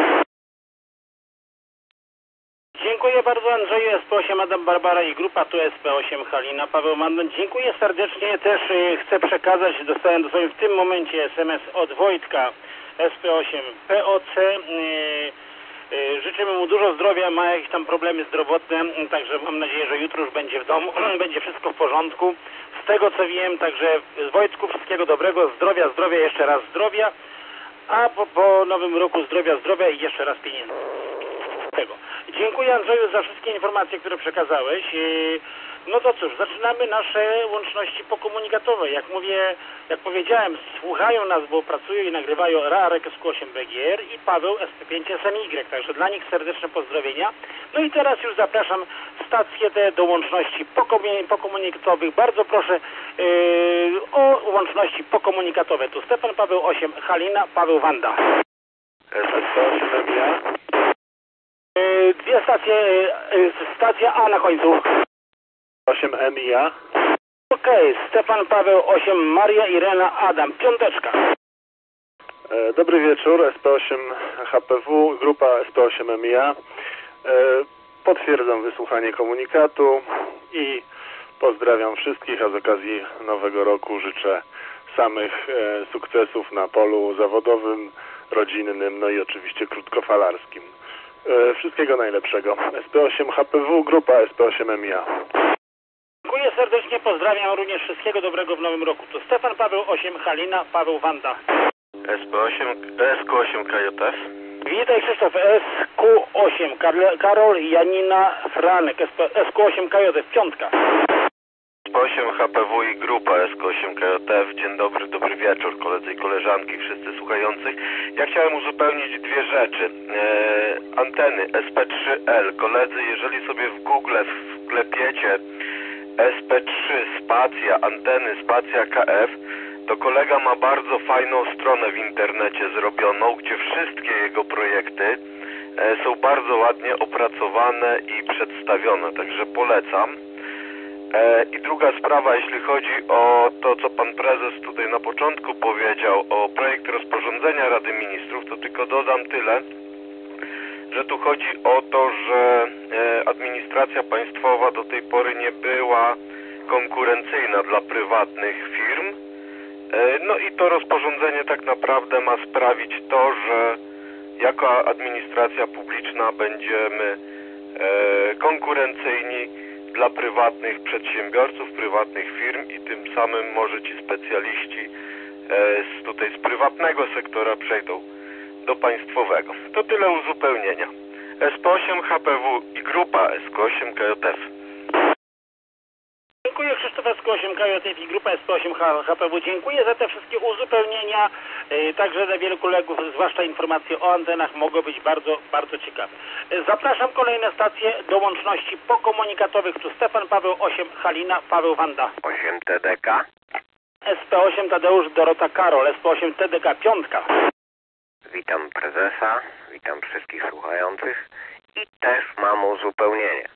Dziękuję bardzo Andrzeju, S P osiem Adam Barbara i Grupa, tu S P osiem Halina, Paweł Mandan. Dziękuję serdecznie, też y, chcę przekazać, dostałem dosłownie w tym momencie S M S od Wojtka, S P osiem P O C. Y, y, życzymy mu dużo zdrowia, ma jakieś tam problemy zdrowotne, y, także mam nadzieję, że jutro już będzie w domu, będzie wszystko w porządku. Z tego co wiem, także Wojtku wszystkiego dobrego, zdrowia, zdrowia, jeszcze raz zdrowia, a po, po nowym roku zdrowia, zdrowia i jeszcze raz pieniędzy. Tego. Dziękuję Andrzeju za wszystkie informacje, które przekazałeś. No to cóż, zaczynamy nasze łączności pokomunikatowe. Jak mówię, jak powiedziałem, słuchają nas, bo pracują i nagrywają Rarek S Q osiem B G R i Paweł S P pięć S M Y, także dla nich serdeczne pozdrowienia. No i teraz już zapraszam stacje te do łączności pokomunikatowych. Bardzo proszę yy, o łączności pokomunikatowe. Tu Stefan Paweł osiem Halina, Paweł Wanda. S P osiem M I A. Yy, dwie stacje, yy, stacja A na końcu. osiem M I A. Okej, okay. Stefan Paweł osiem Maria Irena Adam, piąteczka. E, dobry wieczór, S P osiem H P W, Grupa S P osiem M I A. E, potwierdzam wysłuchanie komunikatu i pozdrawiam wszystkich, a z okazji nowego roku życzę samych e, sukcesów na polu zawodowym, rodzinnym, no i oczywiście krótkofalarskim. E, wszystkiego najlepszego. S P osiem H P W, Grupa S P osiem M I A. Dziękuję serdecznie, pozdrawiam również wszystkiego dobrego w nowym roku. To Stefan Paweł osiem Halina, Paweł Wanda. S P osiem, S Q osiem K J F. Witaj Krzysztof, S Q osiem, Karol, Karol Janina, Franek, S Q osiem K J F, piątka. S P osiem H P W i Grupa S Q osiem K J F. Dzień dobry, dobry wieczór koledzy i koleżanki, wszyscy słuchających. Ja chciałem uzupełnić dwie rzeczy. E, anteny S P trzy L. Koledzy, jeżeli sobie w Google wklepiecie S P trzy spacja anteny spacja K F, to kolega ma bardzo fajną stronę w internecie zrobioną, gdzie wszystkie jego projekty e, są bardzo ładnie opracowane i przedstawione, także polecam. E, I druga sprawa, jeśli chodzi o to, co pan prezes tutaj na początku powiedział, o projekt rozporządzenia Rady Ministrów, to tylko dodam tyle, że tu chodzi o to, że e, administracja państwowa do tej pory nie była konkurencyjna dla prywatnych firm. E, no i to rozporządzenie tak naprawdę ma sprawić to, że jako administracja publiczna będziemy e, konkurencyjni dla prywatnych przedsiębiorców, prywatnych firm i tym samym może ci specjaliści z, tutaj z prywatnego sektora przejdą do państwowego. To tyle uzupełnienia. S P osiem H P W i grupa S K osiem K J F. Dziękuję, Krzysztof S K osiem K J F i grupa S P osiem H P W. Dziękuję za te wszystkie uzupełnienia. Yy, także dla wielu kolegów, zwłaszcza informacje o antenach mogą być bardzo, bardzo ciekawe. Yy, zapraszam kolejne stacje do łączności pokomunikatowych. Tu Stefan Paweł osiem, Halina, Paweł Wanda. osiem T D K. S P osiem Tadeusz, Dorota Karol, S P osiem T D K pięć. Witam prezesa, witam wszystkich słuchających i też mam uzupełnienie.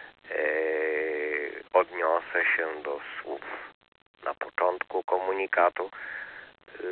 Yy, odniosę się do słów na początku komunikatu. Yy,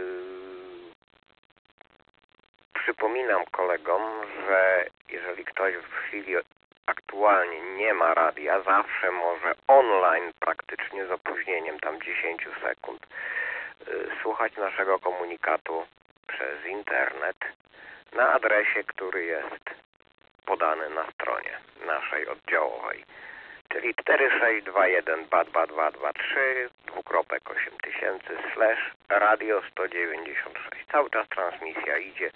przypominam kolegom, że jeżeli ktoś w chwili aktualnie nie ma radia, zawsze może online, praktycznie z opóźnieniem tam dziesięć sekund, yy, słuchać naszego komunikatu przez internet na adresie, który jest podany na stronie naszej oddziałowej, czyli cztery sześć dwa jeden dwa dwa dwa dwa trzy dwukropek osiem tysięcy slash radio sto dziewięćdziesiąt sześć. Cały czas transmisja idzie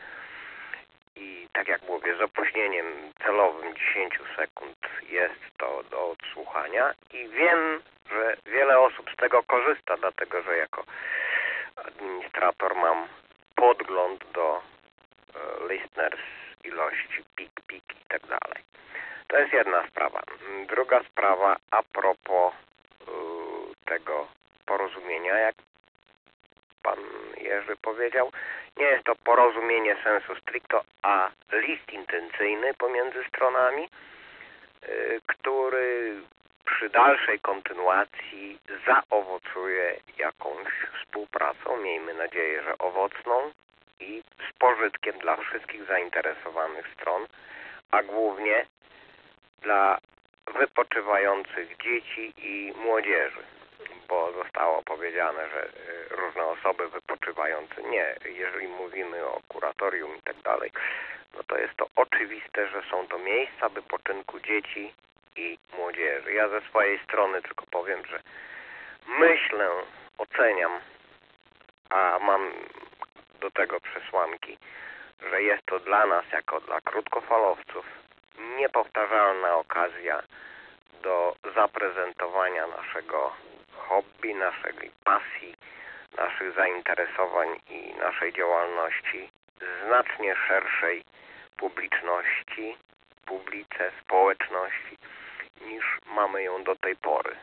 i tak jak mówię, z opóźnieniem celowym dziesięć sekund jest to do odsłuchania i wiem, że wiele osób z tego korzysta, dlatego że jako administrator mam podgląd do e, listeners, ilości pik, pik i tak dalej. To jest jedna sprawa. Druga sprawa a propos y, tego porozumienia, jak pan Jerzy powiedział, nie jest to porozumienie sensu stricto, a list intencyjny pomiędzy stronami, y, który przy dalszej kontynuacji zaowocuje jakąś współpracą, miejmy nadzieję, że owocną i z pożytkiem dla wszystkich zainteresowanych stron, a głównie dla wypoczywających dzieci i młodzieży, bo zostało powiedziane, że różne osoby wypoczywające, nie, jeżeli mówimy o kuratorium i tak dalej, no to jest to oczywiste, że są to miejsca wypoczynku dzieci i młodzieży. Ja ze swojej strony tylko powiem, że myślę, oceniam, a mam do tego przesłanki, że jest to dla nas, jako dla krótkofalowców, niepowtarzalna okazja do zaprezentowania naszego hobby, naszej pasji, naszych zainteresowań i naszej działalności znacznie szerszej publiczności, publice, społeczności, niż mamy ją do tej pory.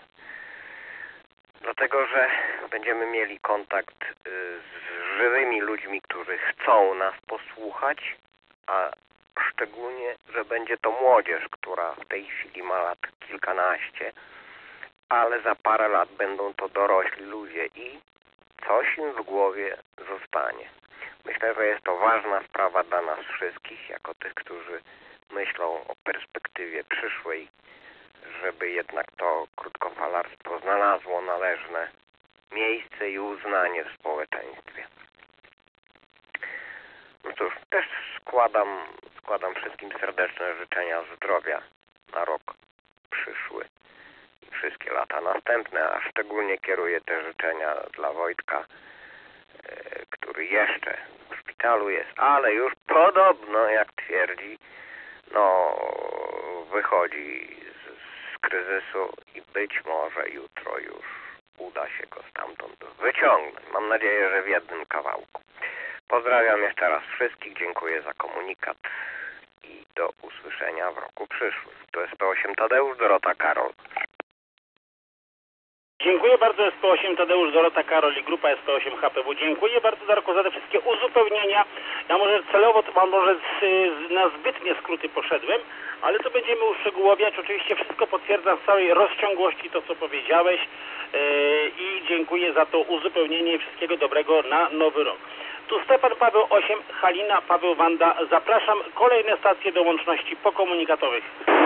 Dlatego, że będziemy mieli kontakt z żywymi ludźmi, którzy chcą nas posłuchać, a szczególnie, że będzie to młodzież, która w tej chwili ma lat kilkanaście, ale za parę lat będą to dorośli ludzie i coś im w głowie zostanie. Myślę, że jest to ważna sprawa dla nas wszystkich, jako tych, którzy myślą o perspektywie przyszłej, żeby jednak to krótkofalarstwo znalazło należne miejsce i uznanie w społeczeństwie. No cóż, też składam, składam wszystkim serdeczne życzenia zdrowia na rok przyszły i wszystkie lata następne, a szczególnie kieruję te życzenia dla Wojtka, e, który jeszcze w szpitalu jest, ale już podobno, jak twierdzi, no wychodzi z, z kryzysu i być może jutro już uda się go stamtąd wyciągnąć. Mam nadzieję, że w jednym kawałku. Pozdrawiam jeszcze raz wszystkich, dziękuję za komunikat i do usłyszenia w roku przyszłym. To S P osiem Tadeusz, Dorota Karol. Dziękuję bardzo S P osiem Tadeusz, Dorota Karol i grupa S P osiem H P W. Dziękuję bardzo, Darku, za te wszystkie uzupełnienia. Ja może celowo, to może z, z, na zbytnie skróty poszedłem, ale to będziemy uszczegółowiać. Oczywiście wszystko potwierdzam w całej rozciągłości to, co powiedziałeś yy, i dziękuję za to uzupełnienie. Wszystkiego dobrego na nowy rok. Tu Stefan Paweł osiem, Halina, Paweł Wanda. Zapraszam kolejne stacje do łączności pokomunikatowych.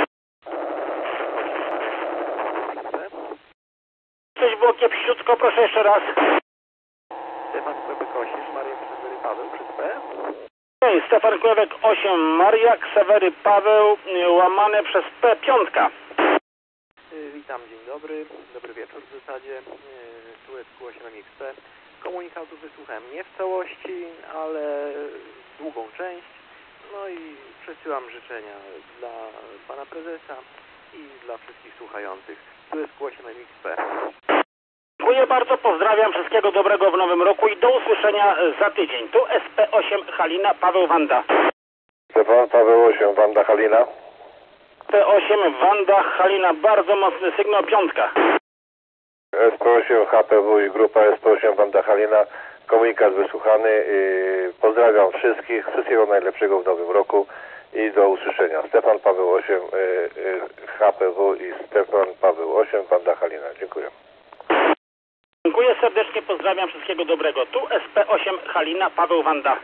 Coś było kiepściutko, proszę jeszcze raz. Stefan Kłebek osiem, Maria Ksawery Paweł przez P. Hej, Stefan Kłebek osiem, Maria Ksawery Paweł, łamane przez P pięć. Y, witam, dzień dobry, dobry wieczór w zasadzie. Y, tu S Q osiem M X P. Komunikatu wysłuchałem nie w całości, ale długą część. No i przesyłam życzenia dla pana prezesa i dla wszystkich słuchających. Tu jest Q osiem M X P. Dziękuję bardzo, pozdrawiam, wszystkiego dobrego w nowym roku i do usłyszenia za tydzień. Tu S P osiem Halina, Paweł Wanda. Stefan Paweł osiem, Wanda Halina. S P osiem Wanda Halina, bardzo mocny sygnał, piątka. S P osiem H P W i grupa S P osiem Wanda Halina. Komunikat wysłuchany. Yy, pozdrawiam wszystkich. Wszystkiego najlepszego w nowym roku i do usłyszenia. Stefan Paweł osiem yy, yy, H P W i Stefan Paweł osiem Wanda Halina. Dziękuję. Dziękuję serdecznie, pozdrawiam, wszystkiego dobrego. Tu S P osiem Halina, Paweł Wanda.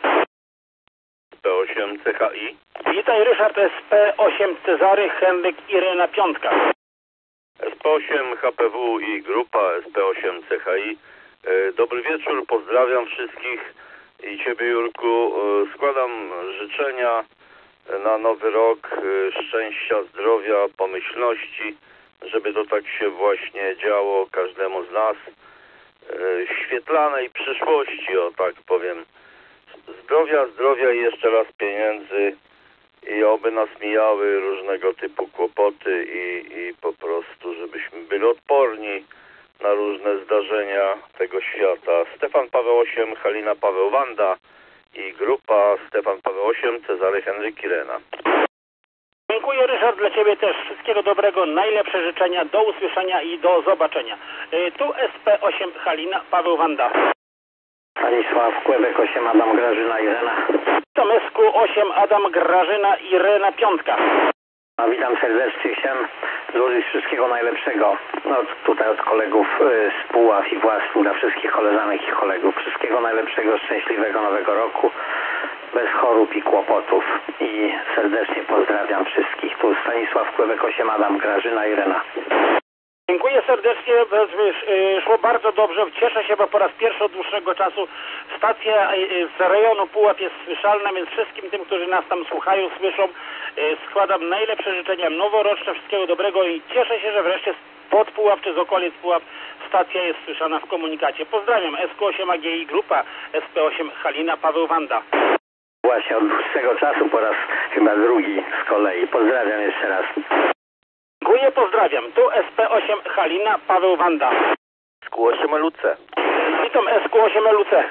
S P osiem C H I. Witaj Ryszard, S P osiem Cezary, Henryk, Irena, piątka. S P osiem H P W i grupa S P osiem C H I. E, Dobry wieczór, pozdrawiam wszystkich i Ciebie, Jurku. E, Składam życzenia na nowy rok, e, szczęścia, zdrowia, pomyślności, żeby to tak się właśnie działo każdemu z nas. E, Świetlanej przyszłości, o tak powiem. Zdrowia, zdrowia i jeszcze raz pieniędzy i oby nas mijały różnego typu kłopoty i, i po prostu, żebyśmy byli odporni na różne zdarzenia tego świata. Stefan Paweł osiem, Halina Paweł Wanda i grupa Stefan Paweł osiem, Cezary Henryk Irena. Dziękuję Ryszard, dla Ciebie też wszystkiego dobrego, najlepsze życzenia, do usłyszenia i do zobaczenia. Y, Tu S P osiem Halina, Paweł Wanda. Stanisław, Kłebek osiem, Adam, Grażyna, Irena. Tam S Q osiem Adam, Grażyna, Irena, piątka. No, witam serdecznie, chciałem złożyć wszystkiego najlepszego. No, tutaj od kolegów y, z Puław i Własku, dla wszystkich koleżanek i kolegów. Wszystkiego najlepszego, szczęśliwego nowego roku, bez chorób i kłopotów. I serdecznie pozdrawiam wszystkich. Tu Stanisław, Kłebek osiem, Adam, Grażyna, Irena. Dziękuję serdecznie, y, szło bardzo dobrze, cieszę się, bo po raz pierwszy od dłuższego czasu stacja y, z rejonu Puław jest słyszalna, więc wszystkim tym, którzy nas tam słuchają, słyszą, y, składam najlepsze życzenia noworoczne, wszystkiego dobrego i cieszę się, że wreszcie spod Puław czy z okolic Puław stacja jest słyszana w komunikacie. Pozdrawiam, S Q osiem A G I Grupa, S P osiem Halina, Paweł Wanda. Właśnie od dłuższego czasu po raz chyba drugi z kolei. Pozdrawiam jeszcze raz. Dziękuję, pozdrawiam. Tu S P osiem Halina, Paweł Wanda. S Q osiem L U C. Witam S Q osiem L U C.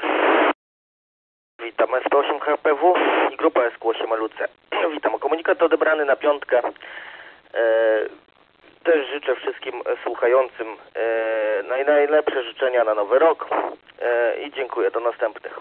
Witam, S P osiem H P W i grupa S Q osiem L U C. Witam, komunikat odebrany na piątkę. E, też życzę wszystkim słuchającym e, naj, najlepsze życzenia na nowy rok e, i dziękuję, do następnych.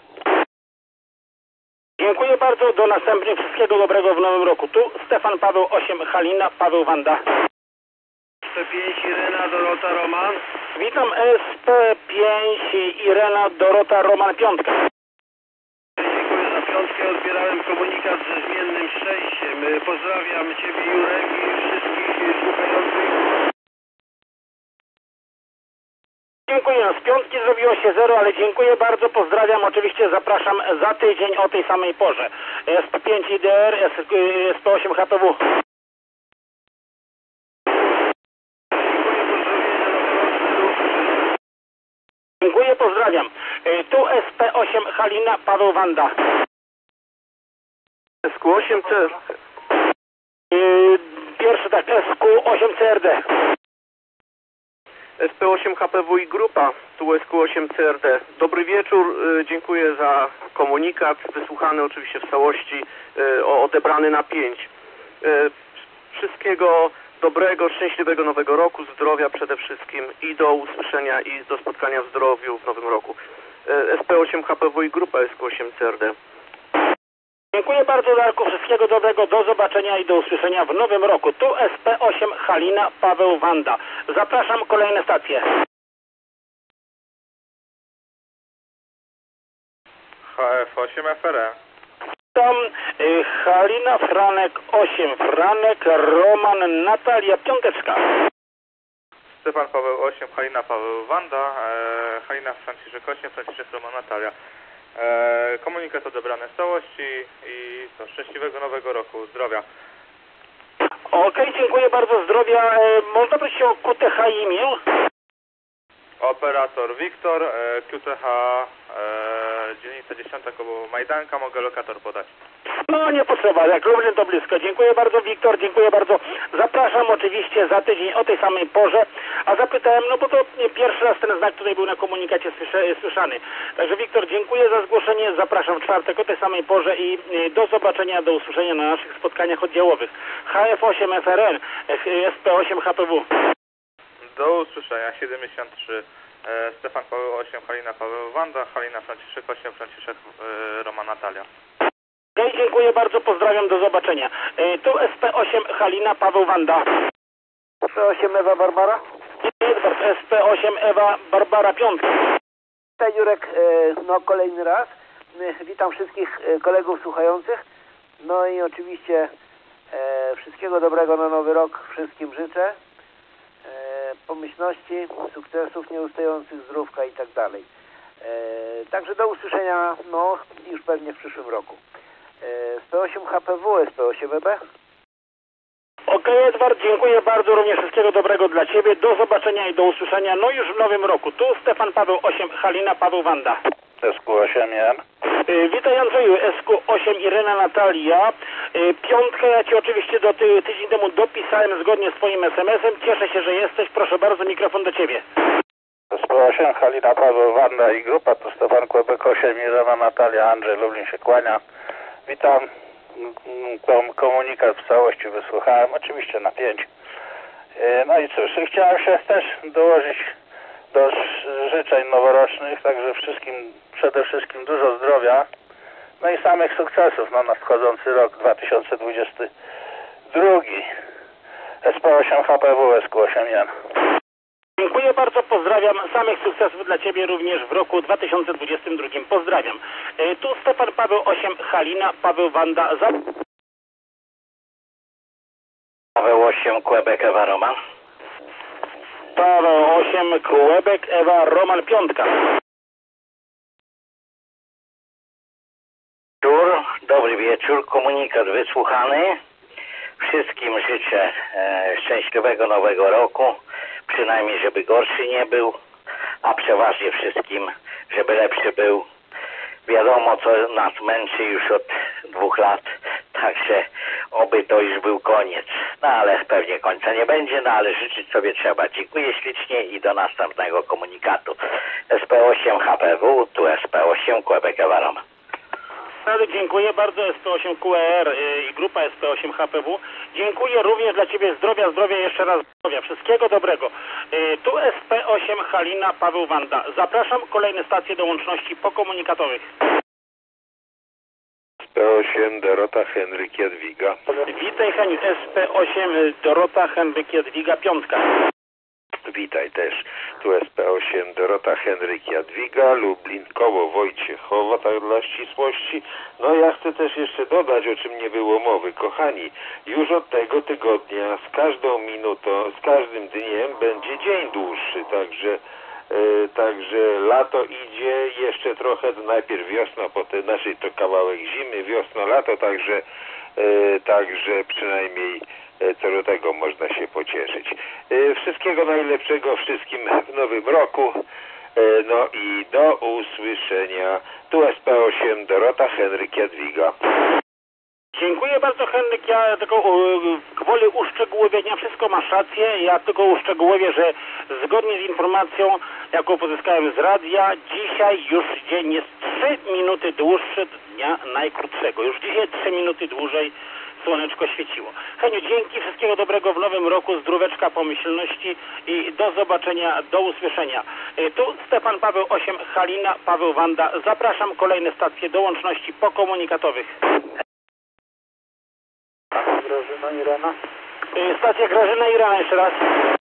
Dziękuję bardzo, do następnych, wszystkiego dobrego w nowym roku. Tu Stefan Paweł osiem Halina, Paweł Wanda. S P pięć Irena Dorota Roman. Witam S P pięć Irena Dorota Roman, piątka. Dziękuję za piątkę, odbierałem komunikat ze zmiennym szczęściem. Pozdrawiam Ciebie, Jurek, i wszystkich słuchających. Dziękuję, z piątki zrobiło się zero, ale dziękuję bardzo, pozdrawiam, oczywiście zapraszam za tydzień o tej samej porze. S P pięć I D R, S P osiem H P W. Dziękuję, pozdrawiam. Tu S P osiem Halina, Paweł Wanda. S Q osiem C. Pierwszy tak, S Q osiem C R D. S P osiem H P W i grupa, tu S Q osiem C R D. Dobry wieczór, y, dziękuję za komunikat, wysłuchany oczywiście w całości, y, odebrany na pięć. Y, Wszystkiego dobrego, szczęśliwego nowego roku, zdrowia przede wszystkim i do usłyszenia i do spotkania w zdrowiu w nowym roku. Y, S P osiem H P W i grupa S Q osiem C R D. Dziękuję bardzo, Darku, wszystkiego dobrego, do zobaczenia i do usłyszenia w nowym roku. Tu S P osiem Halina, Paweł Wanda. Zapraszam, kolejne stacje. H F osiem F R E. Tam y, Halina, Franek osiem, Franek, Roman, Natalia, piąteczka. Stefan Paweł osiem, Halina Paweł Wanda, e, Halina Franciszek osiem, Franciszek Roman Natalia. E, komunikat odebrany w całości i to szczęśliwego nowego roku, zdrowia. Okej, dziękuję bardzo, zdrowia. E, można prosić o Q T H imię? Operator Wiktor, e, Q T H Eee, dzielnica dziesiąta koło Majdanka, mogę lokator podać. No nie potrzeba, jak Lublin to blisko. Dziękuję bardzo, Wiktor, dziękuję bardzo. Zapraszam oczywiście za tydzień o tej samej porze. A zapytałem, no bo to nie pierwszy raz ten znak tutaj był na komunikacie słyszany. Także Wiktor, dziękuję za zgłoszenie. Zapraszam w czwartek o tej samej porze i do zobaczenia, do usłyszenia na naszych spotkaniach oddziałowych. H F osiem F R N, S P osiem H P W. Do usłyszenia. siedemdziesiąt trzy e, Stefan Paweł osiem, Halina Paweł Wanda, Halina Franciszek osiem, Franciszek e, Roma Natalia. Okej, dziękuję bardzo, pozdrawiam, do zobaczenia. E, tu S P osiem Halina Paweł Wanda. S P osiem Ewa Barbara? Edward, S P osiem Ewa Barbara Piątka. Witaj Jurek, e, no kolejny raz. E, Witam wszystkich e, kolegów słuchających. No i oczywiście e, wszystkiego dobrego na nowy rok wszystkim życzę. E, pomyślności, sukcesów nieustających, zdrówka i tak dalej. E, także do usłyszenia, no już pewnie w przyszłym roku. E, S P osiem H P W, S P osiem E B. Okej, Edward, dziękuję bardzo, również wszystkiego dobrego dla Ciebie, do zobaczenia i do usłyszenia, no już w nowym roku. Tu Stefan Paweł osiem, Halina Paweł Wanda. S Q osiem Jan. Yy, witaj Andrzeju, S Q osiem Irena Natalia. Yy, piątkę ja Ci oczywiście do ty, tydzień temu dopisałem zgodnie z Twoim S M S-em, cieszę się, że jesteś, proszę bardzo, mikrofon do Ciebie. S Q osiem Halina Paweł Wanda i grupa, to Stefan Kłebek osiem Irena Natalia, Andrzej Lublin się kłania. Witam. Komunikat w całości wysłuchałem, oczywiście na pięć. No i cóż, chciałem się też dołożyć do życzeń noworocznych, także wszystkim, przede wszystkim dużo zdrowia, no i samych sukcesów na nadchodzący rok dwa tysiące dwudziesty drugi. S P osiem H P W, S Q osiem Jan. Dziękuję bardzo, pozdrawiam, samych sukcesów dla Ciebie również w roku dwa tysiące dwudziestym drugim. Pozdrawiam. E, tu Stefan Paweł osiem, Halina Paweł Wanda. Za... Paweł osiem, Quebec, Ewa Roman. Paweł osiem, Quebec, Ewa Roman Piątka. Wieczór, dobry wieczór, komunikat wysłuchany. Wszystkim życzę e, szczęśliwego nowego roku, przynajmniej żeby gorszy nie był, a przeważnie wszystkim, żeby lepszy był. Wiadomo, co nas męczy już od dwóch lat, także oby to już był koniec. No ale pewnie końca nie będzie, no ale życzyć sobie trzeba. Dziękuję ślicznie i do następnego komunikatu. S P osiem H P W, tu S P osiem Quebec, Ewa Roman. Dziękuję bardzo, S P osiem Q E R i grupa S P osiem H P W. Dziękuję również dla Ciebie zdrowia, zdrowia, jeszcze raz zdrowia. Wszystkiego dobrego. Tu S P osiem Halina Paweł Wanda. Zapraszam, kolejne stacje do łączności pokomunikatowych. S P osiem Dorota Henryk Jadwiga. Witaj Heniu, S P osiem Dorota Henryk Jadwiga Piątka. Witaj też. Tu S P osiem Dorota Henryk Jadwiga, Lublin, koło Wojciechowa, tak dla ścisłości. No ja chcę też jeszcze dodać, o czym nie było mowy. Kochani, już od tego tygodnia z każdą minutą, z każdym dniem będzie dzień dłuższy, także e, także lato idzie, jeszcze trochę, najpierw wiosna, potem naszej to kawałek zimy, wiosna, lato, także e, także przynajmniej co do tego można się pocieszyć. Wszystkiego najlepszego wszystkim w nowym roku. No i do usłyszenia. Tu S P osiem Dorota Henryk Jadwiga. Dziękuję bardzo Henryk, ja tylko gwoli uszczegółowienia, wszystko masz rację, ja tylko uszczegółowię, że zgodnie z informacją, jaką pozyskałem z radia, dzisiaj już dzień jest trzy minuty dłuższy od dnia najkrótszego. Już dzisiaj trzy minuty dłużej słoneczko świeciło. Heniu, dzięki, wszystkiego dobrego w nowym roku, zdróweczka, pomyślności i do zobaczenia, do usłyszenia. Tu Stefan Paweł osiem, Halina Paweł Wanda. Zapraszam, kolejne stacje do łączności pokomunikatowych. Grażyna Irena. Stacja Grażyna Irena jeszcze raz.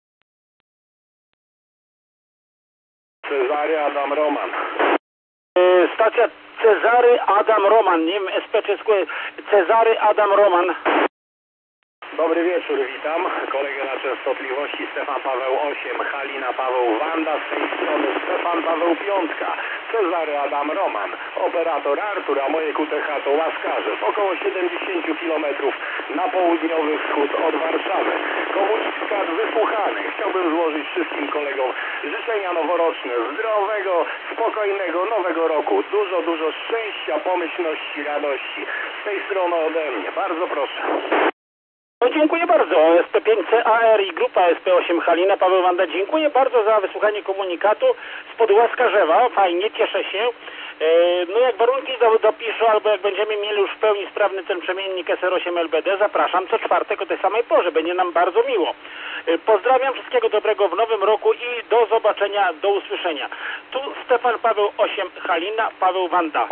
Cezary Adam Roman. Stacja Cezary Adam Roman, nie wiem, S P czy Cezary Adam Roman. Dobry wieczór, witam. Kolega na częstotliwości Stefan Paweł osiem, Halina Paweł Wanda, z tej strony Stefan Paweł Piątka, Cezary Adam Roman, operator Artur, a moje Q T H to Łaskarzew, około siedemdziesiąt kilometrów na południowy wschód od Warszawy. Komunikat wysłuchany. Chciałbym złożyć wszystkim kolegom życzenia noworoczne, zdrowego, spokojnego nowego roku. Dużo, dużo szczęścia, pomyślności, radości. Z tej strony ode mnie. Bardzo proszę. No, dziękuję bardzo. S P pięć C A R i grupa S P osiem Halina, Paweł Wanda. Dziękuję bardzo za wysłuchanie komunikatu spod Łaskarzewa. Fajnie, cieszę się. E, no jak warunki do, dopiszę, albo jak będziemy mieli już w pełni sprawny ten przemiennik S R osiem L B D, zapraszam co czwartek o tej samej porze. Będzie nam bardzo miło. E, pozdrawiam, wszystkiego dobrego w nowym roku i do zobaczenia, do usłyszenia. Tu Stefan Paweł osiem Halina, Paweł Wanda.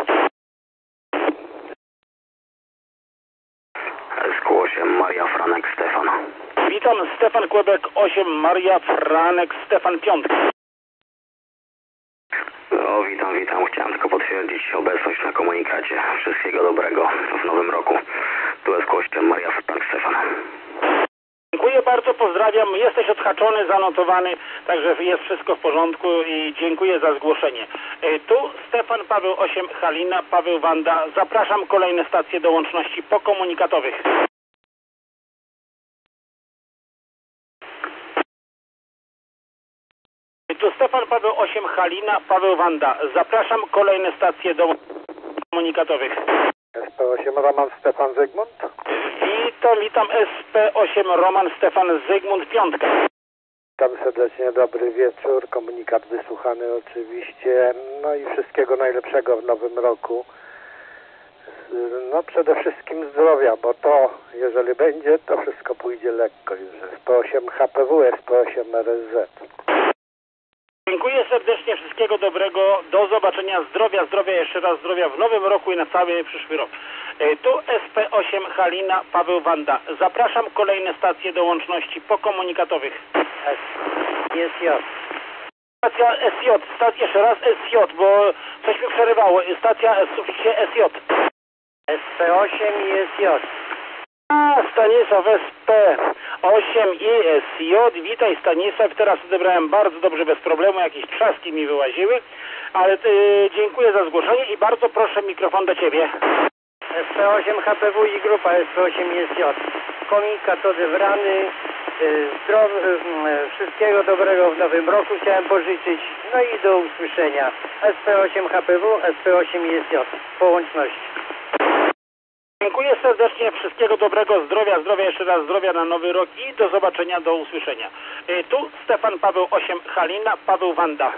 S Q osiem Maria Franek Stefan. Witam, Stefan Kłebek osiem Maria Franek Stefan Piątka. O, witam, witam. Chciałem tylko potwierdzić obecność na komunikacie. Wszystkiego dobrego w nowym roku. Tu S Q osiem Maria Franek Stefan. Dziękuję bardzo, pozdrawiam. Jesteś odhaczony, zanotowany, także jest wszystko w porządku i dziękuję za zgłoszenie. Tu Stefan Paweł osiem Halina, Paweł Wanda. Zapraszam, kolejne stacje do łączności pokomunikatowych. Tu Stefan Paweł osiem Halina, Paweł Wanda. Zapraszam, kolejne stacje do komunikatowych. S P osiem Roman Stefan Zygmunt. Witam, witam S P osiem Roman Stefan Zygmunt Piątka. Witam serdecznie, dobry wieczór. Komunikat wysłuchany oczywiście. No i wszystkiego najlepszego w nowym roku. No przede wszystkim zdrowia, bo to, jeżeli będzie, to wszystko pójdzie lekko już. S P osiem H P W, S P osiem R S Z. Dziękuję serdecznie, wszystkiego dobrego, do zobaczenia, zdrowia, zdrowia, jeszcze raz zdrowia w nowym roku i na cały przyszły rok. E, tu S P osiem Halina, Paweł Wanda. Zapraszam, kolejne stacje do łączności pokomunikatowych. S J. Stacja S J, stacja, jeszcze raz S J, bo coś mi przerywało. Stacja w suficie S J. S P osiem i S J. A, Stanisław S P osiem i S J. Witaj Stanisław, teraz odebrałem bardzo dobrze, bez problemu, jakieś trzaski mi wyłaziły, ale y, dziękuję za zgłoszenie i bardzo proszę, mikrofon do Ciebie. S P osiem H P W i grupa S P osiem i S J. Komunikat odebrany, zdrowy, wszystkiego dobrego w nowym roku chciałem pożyczyć, no i do usłyszenia. S P osiem H P W, S P osiem i S J. Po łączności. Dziękuję serdecznie, wszystkiego dobrego, zdrowia, zdrowia, jeszcze raz zdrowia na nowy rok i do zobaczenia, do usłyszenia. Tu Stefan Paweł osiem Halina, Paweł Wanda.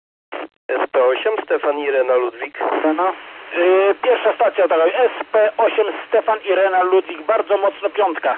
S P osiem Stefan Irena Ludwik. No. Pierwsza stacja, tak, S P osiem Stefan Irena Ludwik, bardzo mocno piątka.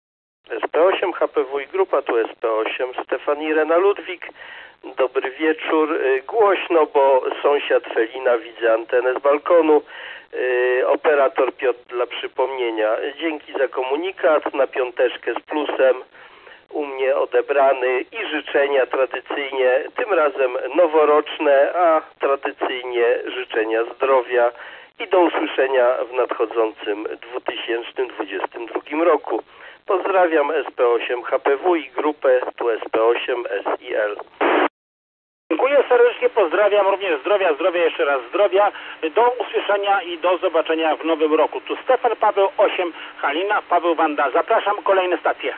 S P osiem H P W i grupa, tu S P osiem Stefan Irena Ludwik. Dobry wieczór. Głośno, bo sąsiad Felina, widzę antenę z balkonu. Yy, operator Piotr dla przypomnienia. Dzięki za komunikat, na piąteczkę z plusem u mnie odebrany i życzenia tradycyjnie, tym razem noworoczne, a tradycyjnie życzenia zdrowia i do usłyszenia w nadchodzącym dwa tysiące dwudziestym drugim roku. Pozdrawiam S P osiem H P W i grupę, tu S P osiem S I L. Dziękuję serdecznie, pozdrawiam, również zdrowia, zdrowia, jeszcze raz zdrowia, do usłyszenia i do zobaczenia w nowym roku. Tu Stefan Paweł osiem Halina, Paweł Wanda. Zapraszam, kolejne stacje.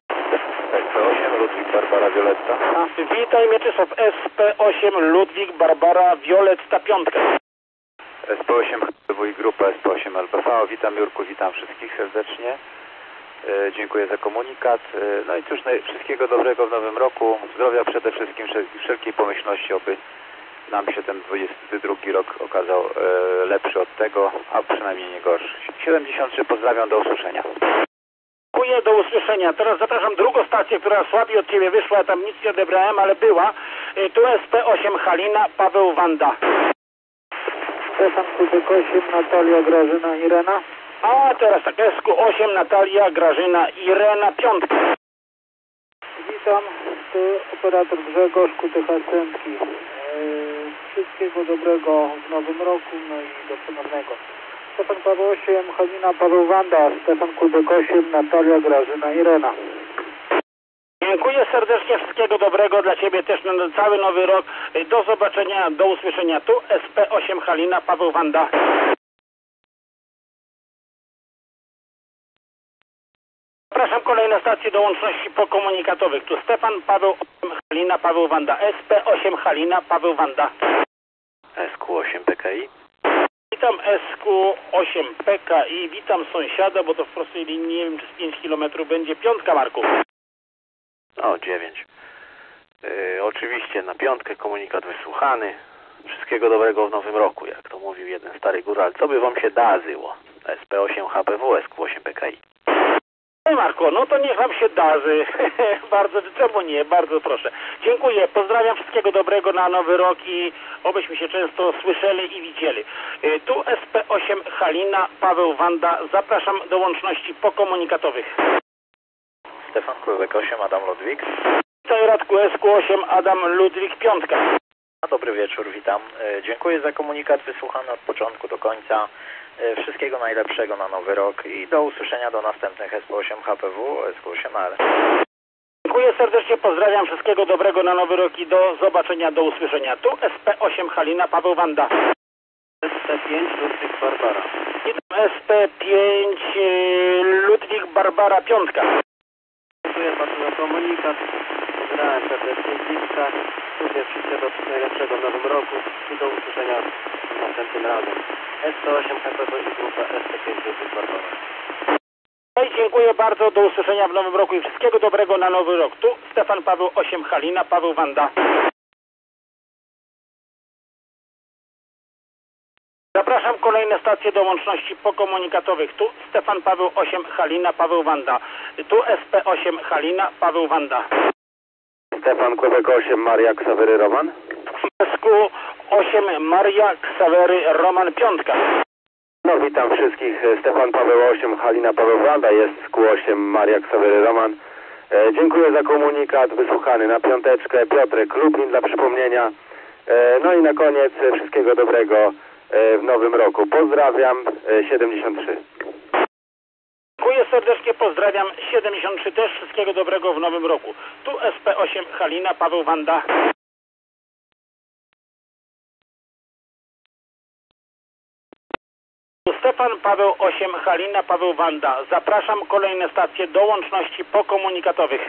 S P osiem Ludwik Barbara Violetta. Witaj Mieczysław, S P osiem Ludwik Barbara Violetta Piątka. S P osiem H P W i grupa S P osiem L P V. Witam Jurku, witam wszystkich serdecznie. E, dziękuję za komunikat. E, no i cóż, wszystkiego dobrego w nowym roku. Zdrowia przede wszystkim, wszelkiej pomyślności, oby nam się ten dwudziesty drugi rok okazał e, lepszy od tego, a przynajmniej nie gorszy. siedemdziesiąt trzy, pozdrawiam, do usłyszenia. Dziękuję, do usłyszenia. Teraz zapraszam drugą stację, która słabiej od Ciebie wyszła, ja tam nic nie odebrałem, ale była. E, tu S P osiem Halina, Paweł Wanda. Stefan Kubek osiem, Natalia Grażyna Irena. A teraz tak, S Q osiem Natalia Grażyna Irena Piątka. Witam, to operator Grzegorz Q T H Centki. Eee, wszystkiego dobrego w nowym roku, no i do ponownego. Stefan Paweł osiem, Halina Paweł Wanda, Stefan Kubek osiem, Natalia Grażyna Irena. Dziękuję serdecznie, wszystkiego dobrego dla Ciebie też na cały nowy rok. Do zobaczenia, do usłyszenia. Tu S P osiem Halina, Paweł Wanda. kolejne stacje do łączności pokomunikatowych. Tu Stefan, Paweł osiem, Halina, Paweł Wanda. S P osiem, Halina, Paweł Wanda. S Q osiem P K I. Witam S Q osiem P K I, witam sąsiada, bo to w prostej linii, nie wiem czy z pięć kilometrów będzie. Piątka, Marku. O, dziewięć. Yy, oczywiście na piątkę komunikat wysłuchany. Wszystkiego dobrego w nowym roku, jak to mówił jeden stary góral. Co by wam się darzyło? S P osiem H P W, S Q osiem P K I. Hej Marko, no to niech wam się darzy. Bardzo, czemu nie? Bardzo proszę. Dziękuję, pozdrawiam, wszystkiego dobrego na nowy rok i obyśmy się często słyszeli i widzieli. Y, Tu S P osiem Halina, Paweł Wanda, zapraszam do łączności pokomunikatowych. Stefan Kłybek osiem, Adam Ludwik. Witaj Radku, S Q osiem, Adam Ludwik, piątka. Dobry wieczór, witam. E, Dziękuję za komunikat wysłuchany od początku do końca. E, Wszystkiego najlepszego na nowy rok i do usłyszenia do następnych S P osiem H P W, S Q osiem L. Dziękuję serdecznie, pozdrawiam, wszystkiego dobrego na nowy rok i do zobaczenia, do usłyszenia. Tu S P osiem Halina, Paweł Wanda. S P pięć, Ludwik Barbara. Witam S P pięć, y, Ludwik Barbara, piątka. Dziękuję bardzo za komunikat. Pozdrawiam serdecznie z Lipska. Również wszystkiego najlepszego w nowym roku i do usłyszenia następnym razem. S P osiem H P W i grupa S P pięć, Ludwik Barbara. No i dziękuję bardzo, do usłyszenia w nowym roku i wszystkiego dobrego na nowy rok. Tu Stefan, Paweł osiem Halina, Paweł Wanda. Zapraszam kolejne stacje do łączności pokomunikatowych. Tu Stefan, Paweł osiem Halina, Paweł Wanda. Tu S P osiem Halina, Paweł Wanda. Stefan Kłybek osiem, Maria Ksawery Roman. S Q osiem Maria Ksawery Roman, piątka. No witam wszystkich, Stefan Paweł osiem, Halina Paweł Wanda, jest S Q osiem, Maria Ksawery Roman. E, dziękuję za komunikat wysłuchany na piąteczkę, Piotrek Lublin dla przypomnienia. E, no i na koniec wszystkiego dobrego e, w nowym roku. Pozdrawiam, e, siedemdziesiąt trzy. Dziękuję serdecznie, pozdrawiam, siedemdziesiąt trzy też, wszystkiego dobrego w nowym roku. Tu S P osiem Halina, Paweł Wanda. Tu Stefan, Paweł osiem Halina, Paweł Wanda. Zapraszam kolejne stacje do łączności pokomunikatowych.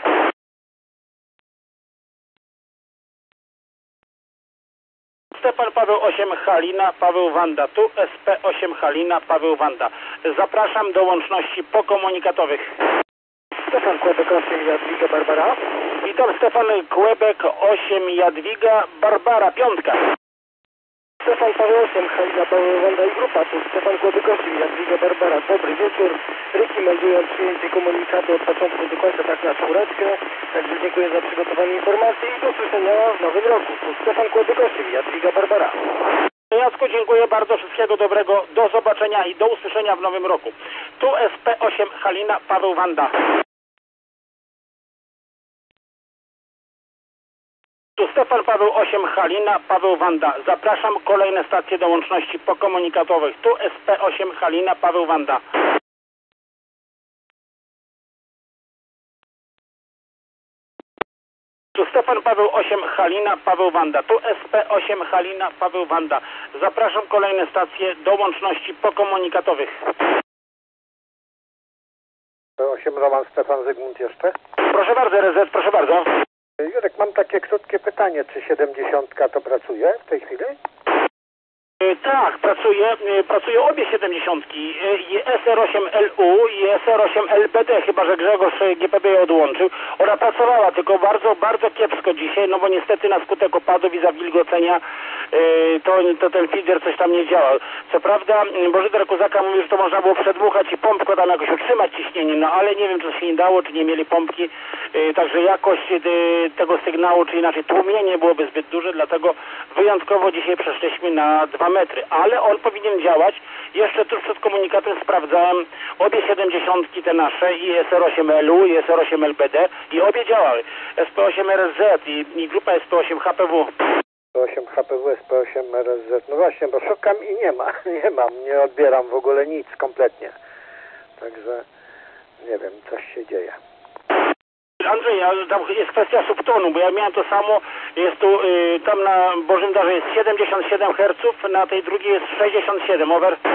Stefan, Paweł osiem Halina, Paweł Wanda. Tu S P osiem Halina, Paweł Wanda. Zapraszam do łączności pokomunikatowych. Stefan Kłebek osiem, Jadwiga Barbara. Witam, Stefan Kłebek osiem, Jadwiga Barbara, piątka. Stefan Paweł osiem, Halina, Paweł Wanda i grupa. Tu Stefan Kłebek osiem, Jadwiga Barbara. Dobry wieczór. Ryki meldują przyjęcie komunikatu od początku do końca, tak na czwóreczkę. Także dziękuję za przygotowanie informacji i do usłyszenia w nowym roku. Tu Stefan Kłebek osiem, Jadwiga Barbara. Jacku, dziękuję bardzo, wszystkiego dobrego, do zobaczenia i do usłyszenia w nowym roku. Tu S P osiem Halina, Paweł Wanda. Tu Stefan, Paweł osiem Halina, Paweł Wanda. Zapraszam kolejne stacje do łączności pokomunikatowych. Tu S P osiem Halina, Paweł Wanda. Tu Stefan, Paweł osiem Halina, Paweł Wanda. Tu S P osiem Halina, Paweł Wanda. Zapraszam kolejne stacje do łączności pokomunikatowych. osiem Roman, Stefan Zygmunt jeszcze. Proszę bardzo, R Z, proszę bardzo. Jurek, mam takie krótkie pytanie, czy siedemdziesiątka to pracuje w tej chwili? E, Tak, pracuje, e, pracuje obie siedemdziesiątki, e, i S R osiem L U i S R osiem L B D, chyba że Grzegorz e, G P B je odłączył. Ona pracowała, tylko bardzo, bardzo kiepsko dzisiaj, no bo niestety na skutek opadów i zawilgocenia e, to, to ten feeder coś tam nie działał. Co prawda m, Bożyder Kozaka mówi, że to można było przedmuchać i pompką tam jakoś utrzymać ciśnienie, no ale nie wiem, czy się nie dało, czy nie mieli pompki, e, także jakość e, tego sygnału, czy inaczej tłumienie byłoby zbyt duże, dlatego wyjątkowo dzisiaj przeszliśmy na dwa metry, ale on powinien działać. Jeszcze tuż przed komunikatem sprawdzałem obie siedemdziesiątki te nasze, i S R osiem L U, i S R osiem L B D, i obie działały. S P osiem R S Z i, i grupa S P osiem H P W. S P osiem H P W, S P osiem R S Z. No właśnie, bo szukam i nie ma, nie mam, nie odbieram w ogóle nic kompletnie. Także nie wiem, coś się dzieje. Andrzej, ale tam jest kwestia subtonu, bo ja miałem to samo, jest tu, y, tam na Bożym Darze jest siedemdziesiąt siedem herców, na tej drugiej jest sześćdziesiąt siedem, over.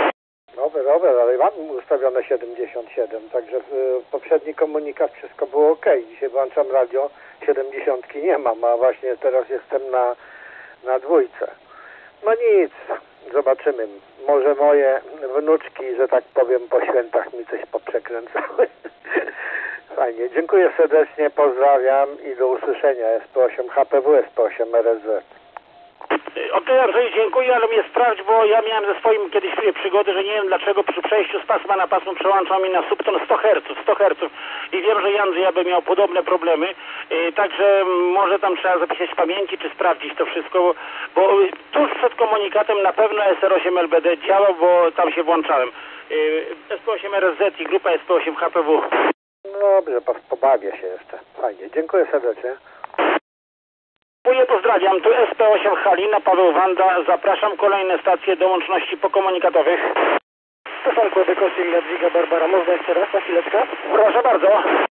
Nowy rower, ale mam ustawione siedemdziesiąt siedem, także w poprzedni komunikat wszystko było ok. Dzisiaj włączam radio, siedemdziesiątki nie mam, a właśnie teraz jestem na, na dwójce. No nic, zobaczymy. Może moje wnuczki, że tak powiem, po świętach mi coś poprzekręcały. Fajnie, dziękuję serdecznie, pozdrawiam i do usłyszenia. S P osiem H P W, S P osiem R S Z. Okej, Andrzej, dziękuję, ale mnie sprawdź, bo ja miałem ze swoim kiedyś przygody, że nie wiem dlaczego przy przejściu z pasma na pasmo przełączał mi na subton sto herców, sto herców i wiem, że Andrzej aby miał podobne problemy, yy, także może tam trzeba zapisać w pamięci, czy sprawdzić to wszystko, bo, bo tuż przed komunikatem na pewno S R osiem L B D działał, bo tam się włączałem. Yy, S P osiem R S Z i grupa S P osiem H P W. Dobrze, po, pobawię się jeszcze. Fajnie, dziękuję serdecznie. Dziękuję, pozdrawiam. Tu S P osiem Halina, Paweł Wanda. Zapraszam, kolejne stacje do łączności pokomunikatowych. Stefan Kłodek-Osiem, Jadwiga Barbara. Można jeszcze raz na chwileczkę? Proszę bardzo.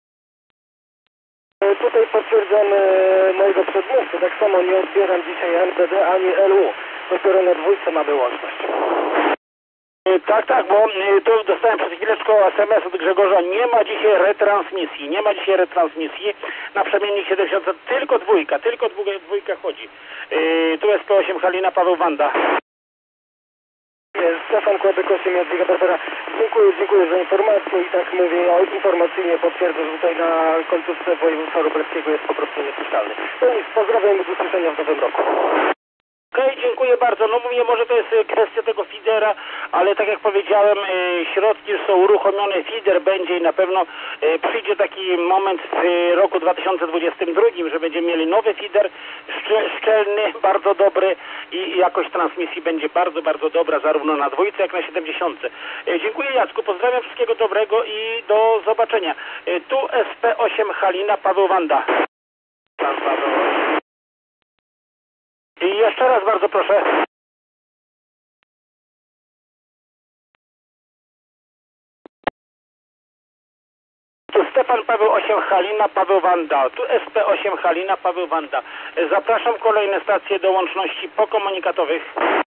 E, Tutaj potwierdzam e, mojego przedmówcę. Tak samo nie odbieram dzisiaj N B D ani L U. Dopiero na dwójce mamy łączność. E, Tak, tak, bo e, tu dostałem przed chwileczką S M S od Grzegorza. Nie ma dzisiaj retransmisji. Nie ma dzisiaj retransmisji na przemiennik siedemdziesiąt. Tylko dwójka, tylko dwójka, dwójka chodzi. E, Tu S P osiem Halina, Paweł Wanda. Stefan Kłodek-Osiem, Jadwiga Barbara. Dziękuję, dziękuję za informację i tak mówię, o, informacyjnie potwierdzę, że tutaj na końcówce województwa lubelskiego jest po prostu niepuszczalny. No nic, pozdrawiam i do usłyszenia w nowym roku. Okej, okay, dziękuję bardzo. No mówię, może to jest e, kwestia tego feedera, ale tak jak powiedziałem, e, środki już są uruchomione, feeder będzie i na pewno e, przyjdzie taki moment w e, roku dwa tysiące dwudziestym drugim, że będziemy mieli nowy feeder, szcze, szczelny, bardzo dobry i jakość transmisji będzie bardzo, bardzo dobra, zarówno na dwójce, jak na siedemdziesiątce. E, dziękuję Jacku, pozdrawiam, wszystkiego dobrego i do zobaczenia. E, tu S P osiem Halina, Paweł Wanda. Pan Paweł. I jeszcze raz bardzo proszę. Tu Stefan Paweł osiem Halina, Paweł Wanda. Tu S P osiem Halina, Paweł Wanda. Zapraszam, kolejne stacje do łączności pokomunikatowych.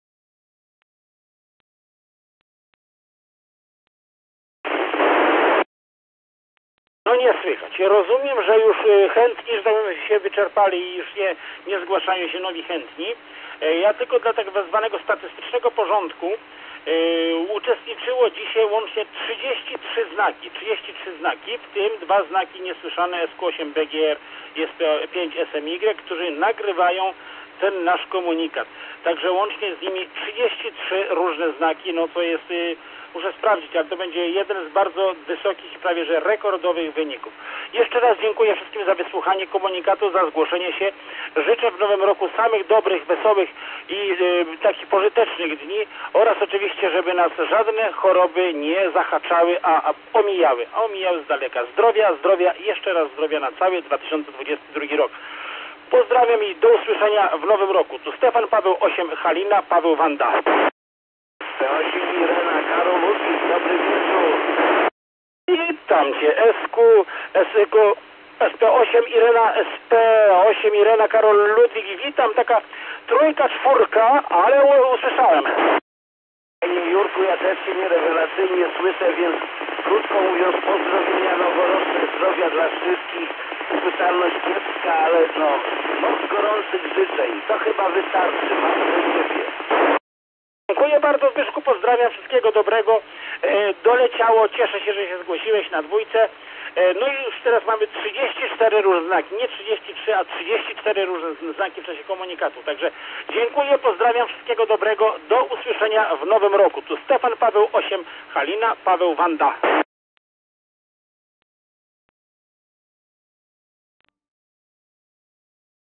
No nie słychać. Rozumiem, że już chętni, że się wyczerpali i już nie, nie zgłaszają się nowi chętni. Ja tylko dla tak zwanego statystycznego porządku yy, uczestniczyło dzisiaj łącznie trzydzieści trzy znaki. trzydzieści trzy znaki, w tym dwa znaki niesłyszane S Q osiem B G R i S P pięć S M Y, którzy nagrywają ten nasz komunikat. Także łącznie z nimi trzydzieści trzy różne znaki, no co jest... Yy, Muszę sprawdzić, ale to będzie jeden z bardzo wysokich, prawie że rekordowych wyników. Jeszcze raz dziękuję wszystkim za wysłuchanie komunikatu, za zgłoszenie się. Życzę w nowym roku samych dobrych, wesołych i y, takich pożytecznych dni oraz oczywiście, żeby nas żadne choroby nie zahaczały, a, a omijały, a omijały z daleka. Zdrowia, zdrowia i jeszcze raz zdrowia na cały dwa tysiące dwudziesty drugi rok. Pozdrawiam i do usłyszenia w nowym roku. Tu Stefan Paweł osiem Halina, Paweł Wanda. S P osiem Irena, Karol Ludwik, dobry wieczór. Witam Cię, S Q, S Q, S P osiem Irena, S P osiem Irena, Karol Ludwik. Witam, taka trójka, czwórka, ale usłyszałem. Panie Jurku, ja też Cię nie rewelacyjnie słyszę, więc krótko mówiąc pozdrowienia noworoczne, zdrowia dla wszystkich. Pytalność kiepska, ale no, moc gorących życzeń. To chyba wystarczy, mam do Ciebie. Dziękuję bardzo Zbyszku, pozdrawiam, wszystkiego dobrego. E, doleciało, cieszę się, że się zgłosiłeś na dwójce. E, no i już teraz mamy trzydzieści cztery różne znaki, nie trzydzieści trzy, a trzydzieści cztery różne znaki w czasie komunikatu. Także dziękuję, pozdrawiam, wszystkiego dobrego, do usłyszenia w nowym roku. Tu Stefan Paweł osiem Halina, Paweł Wanda.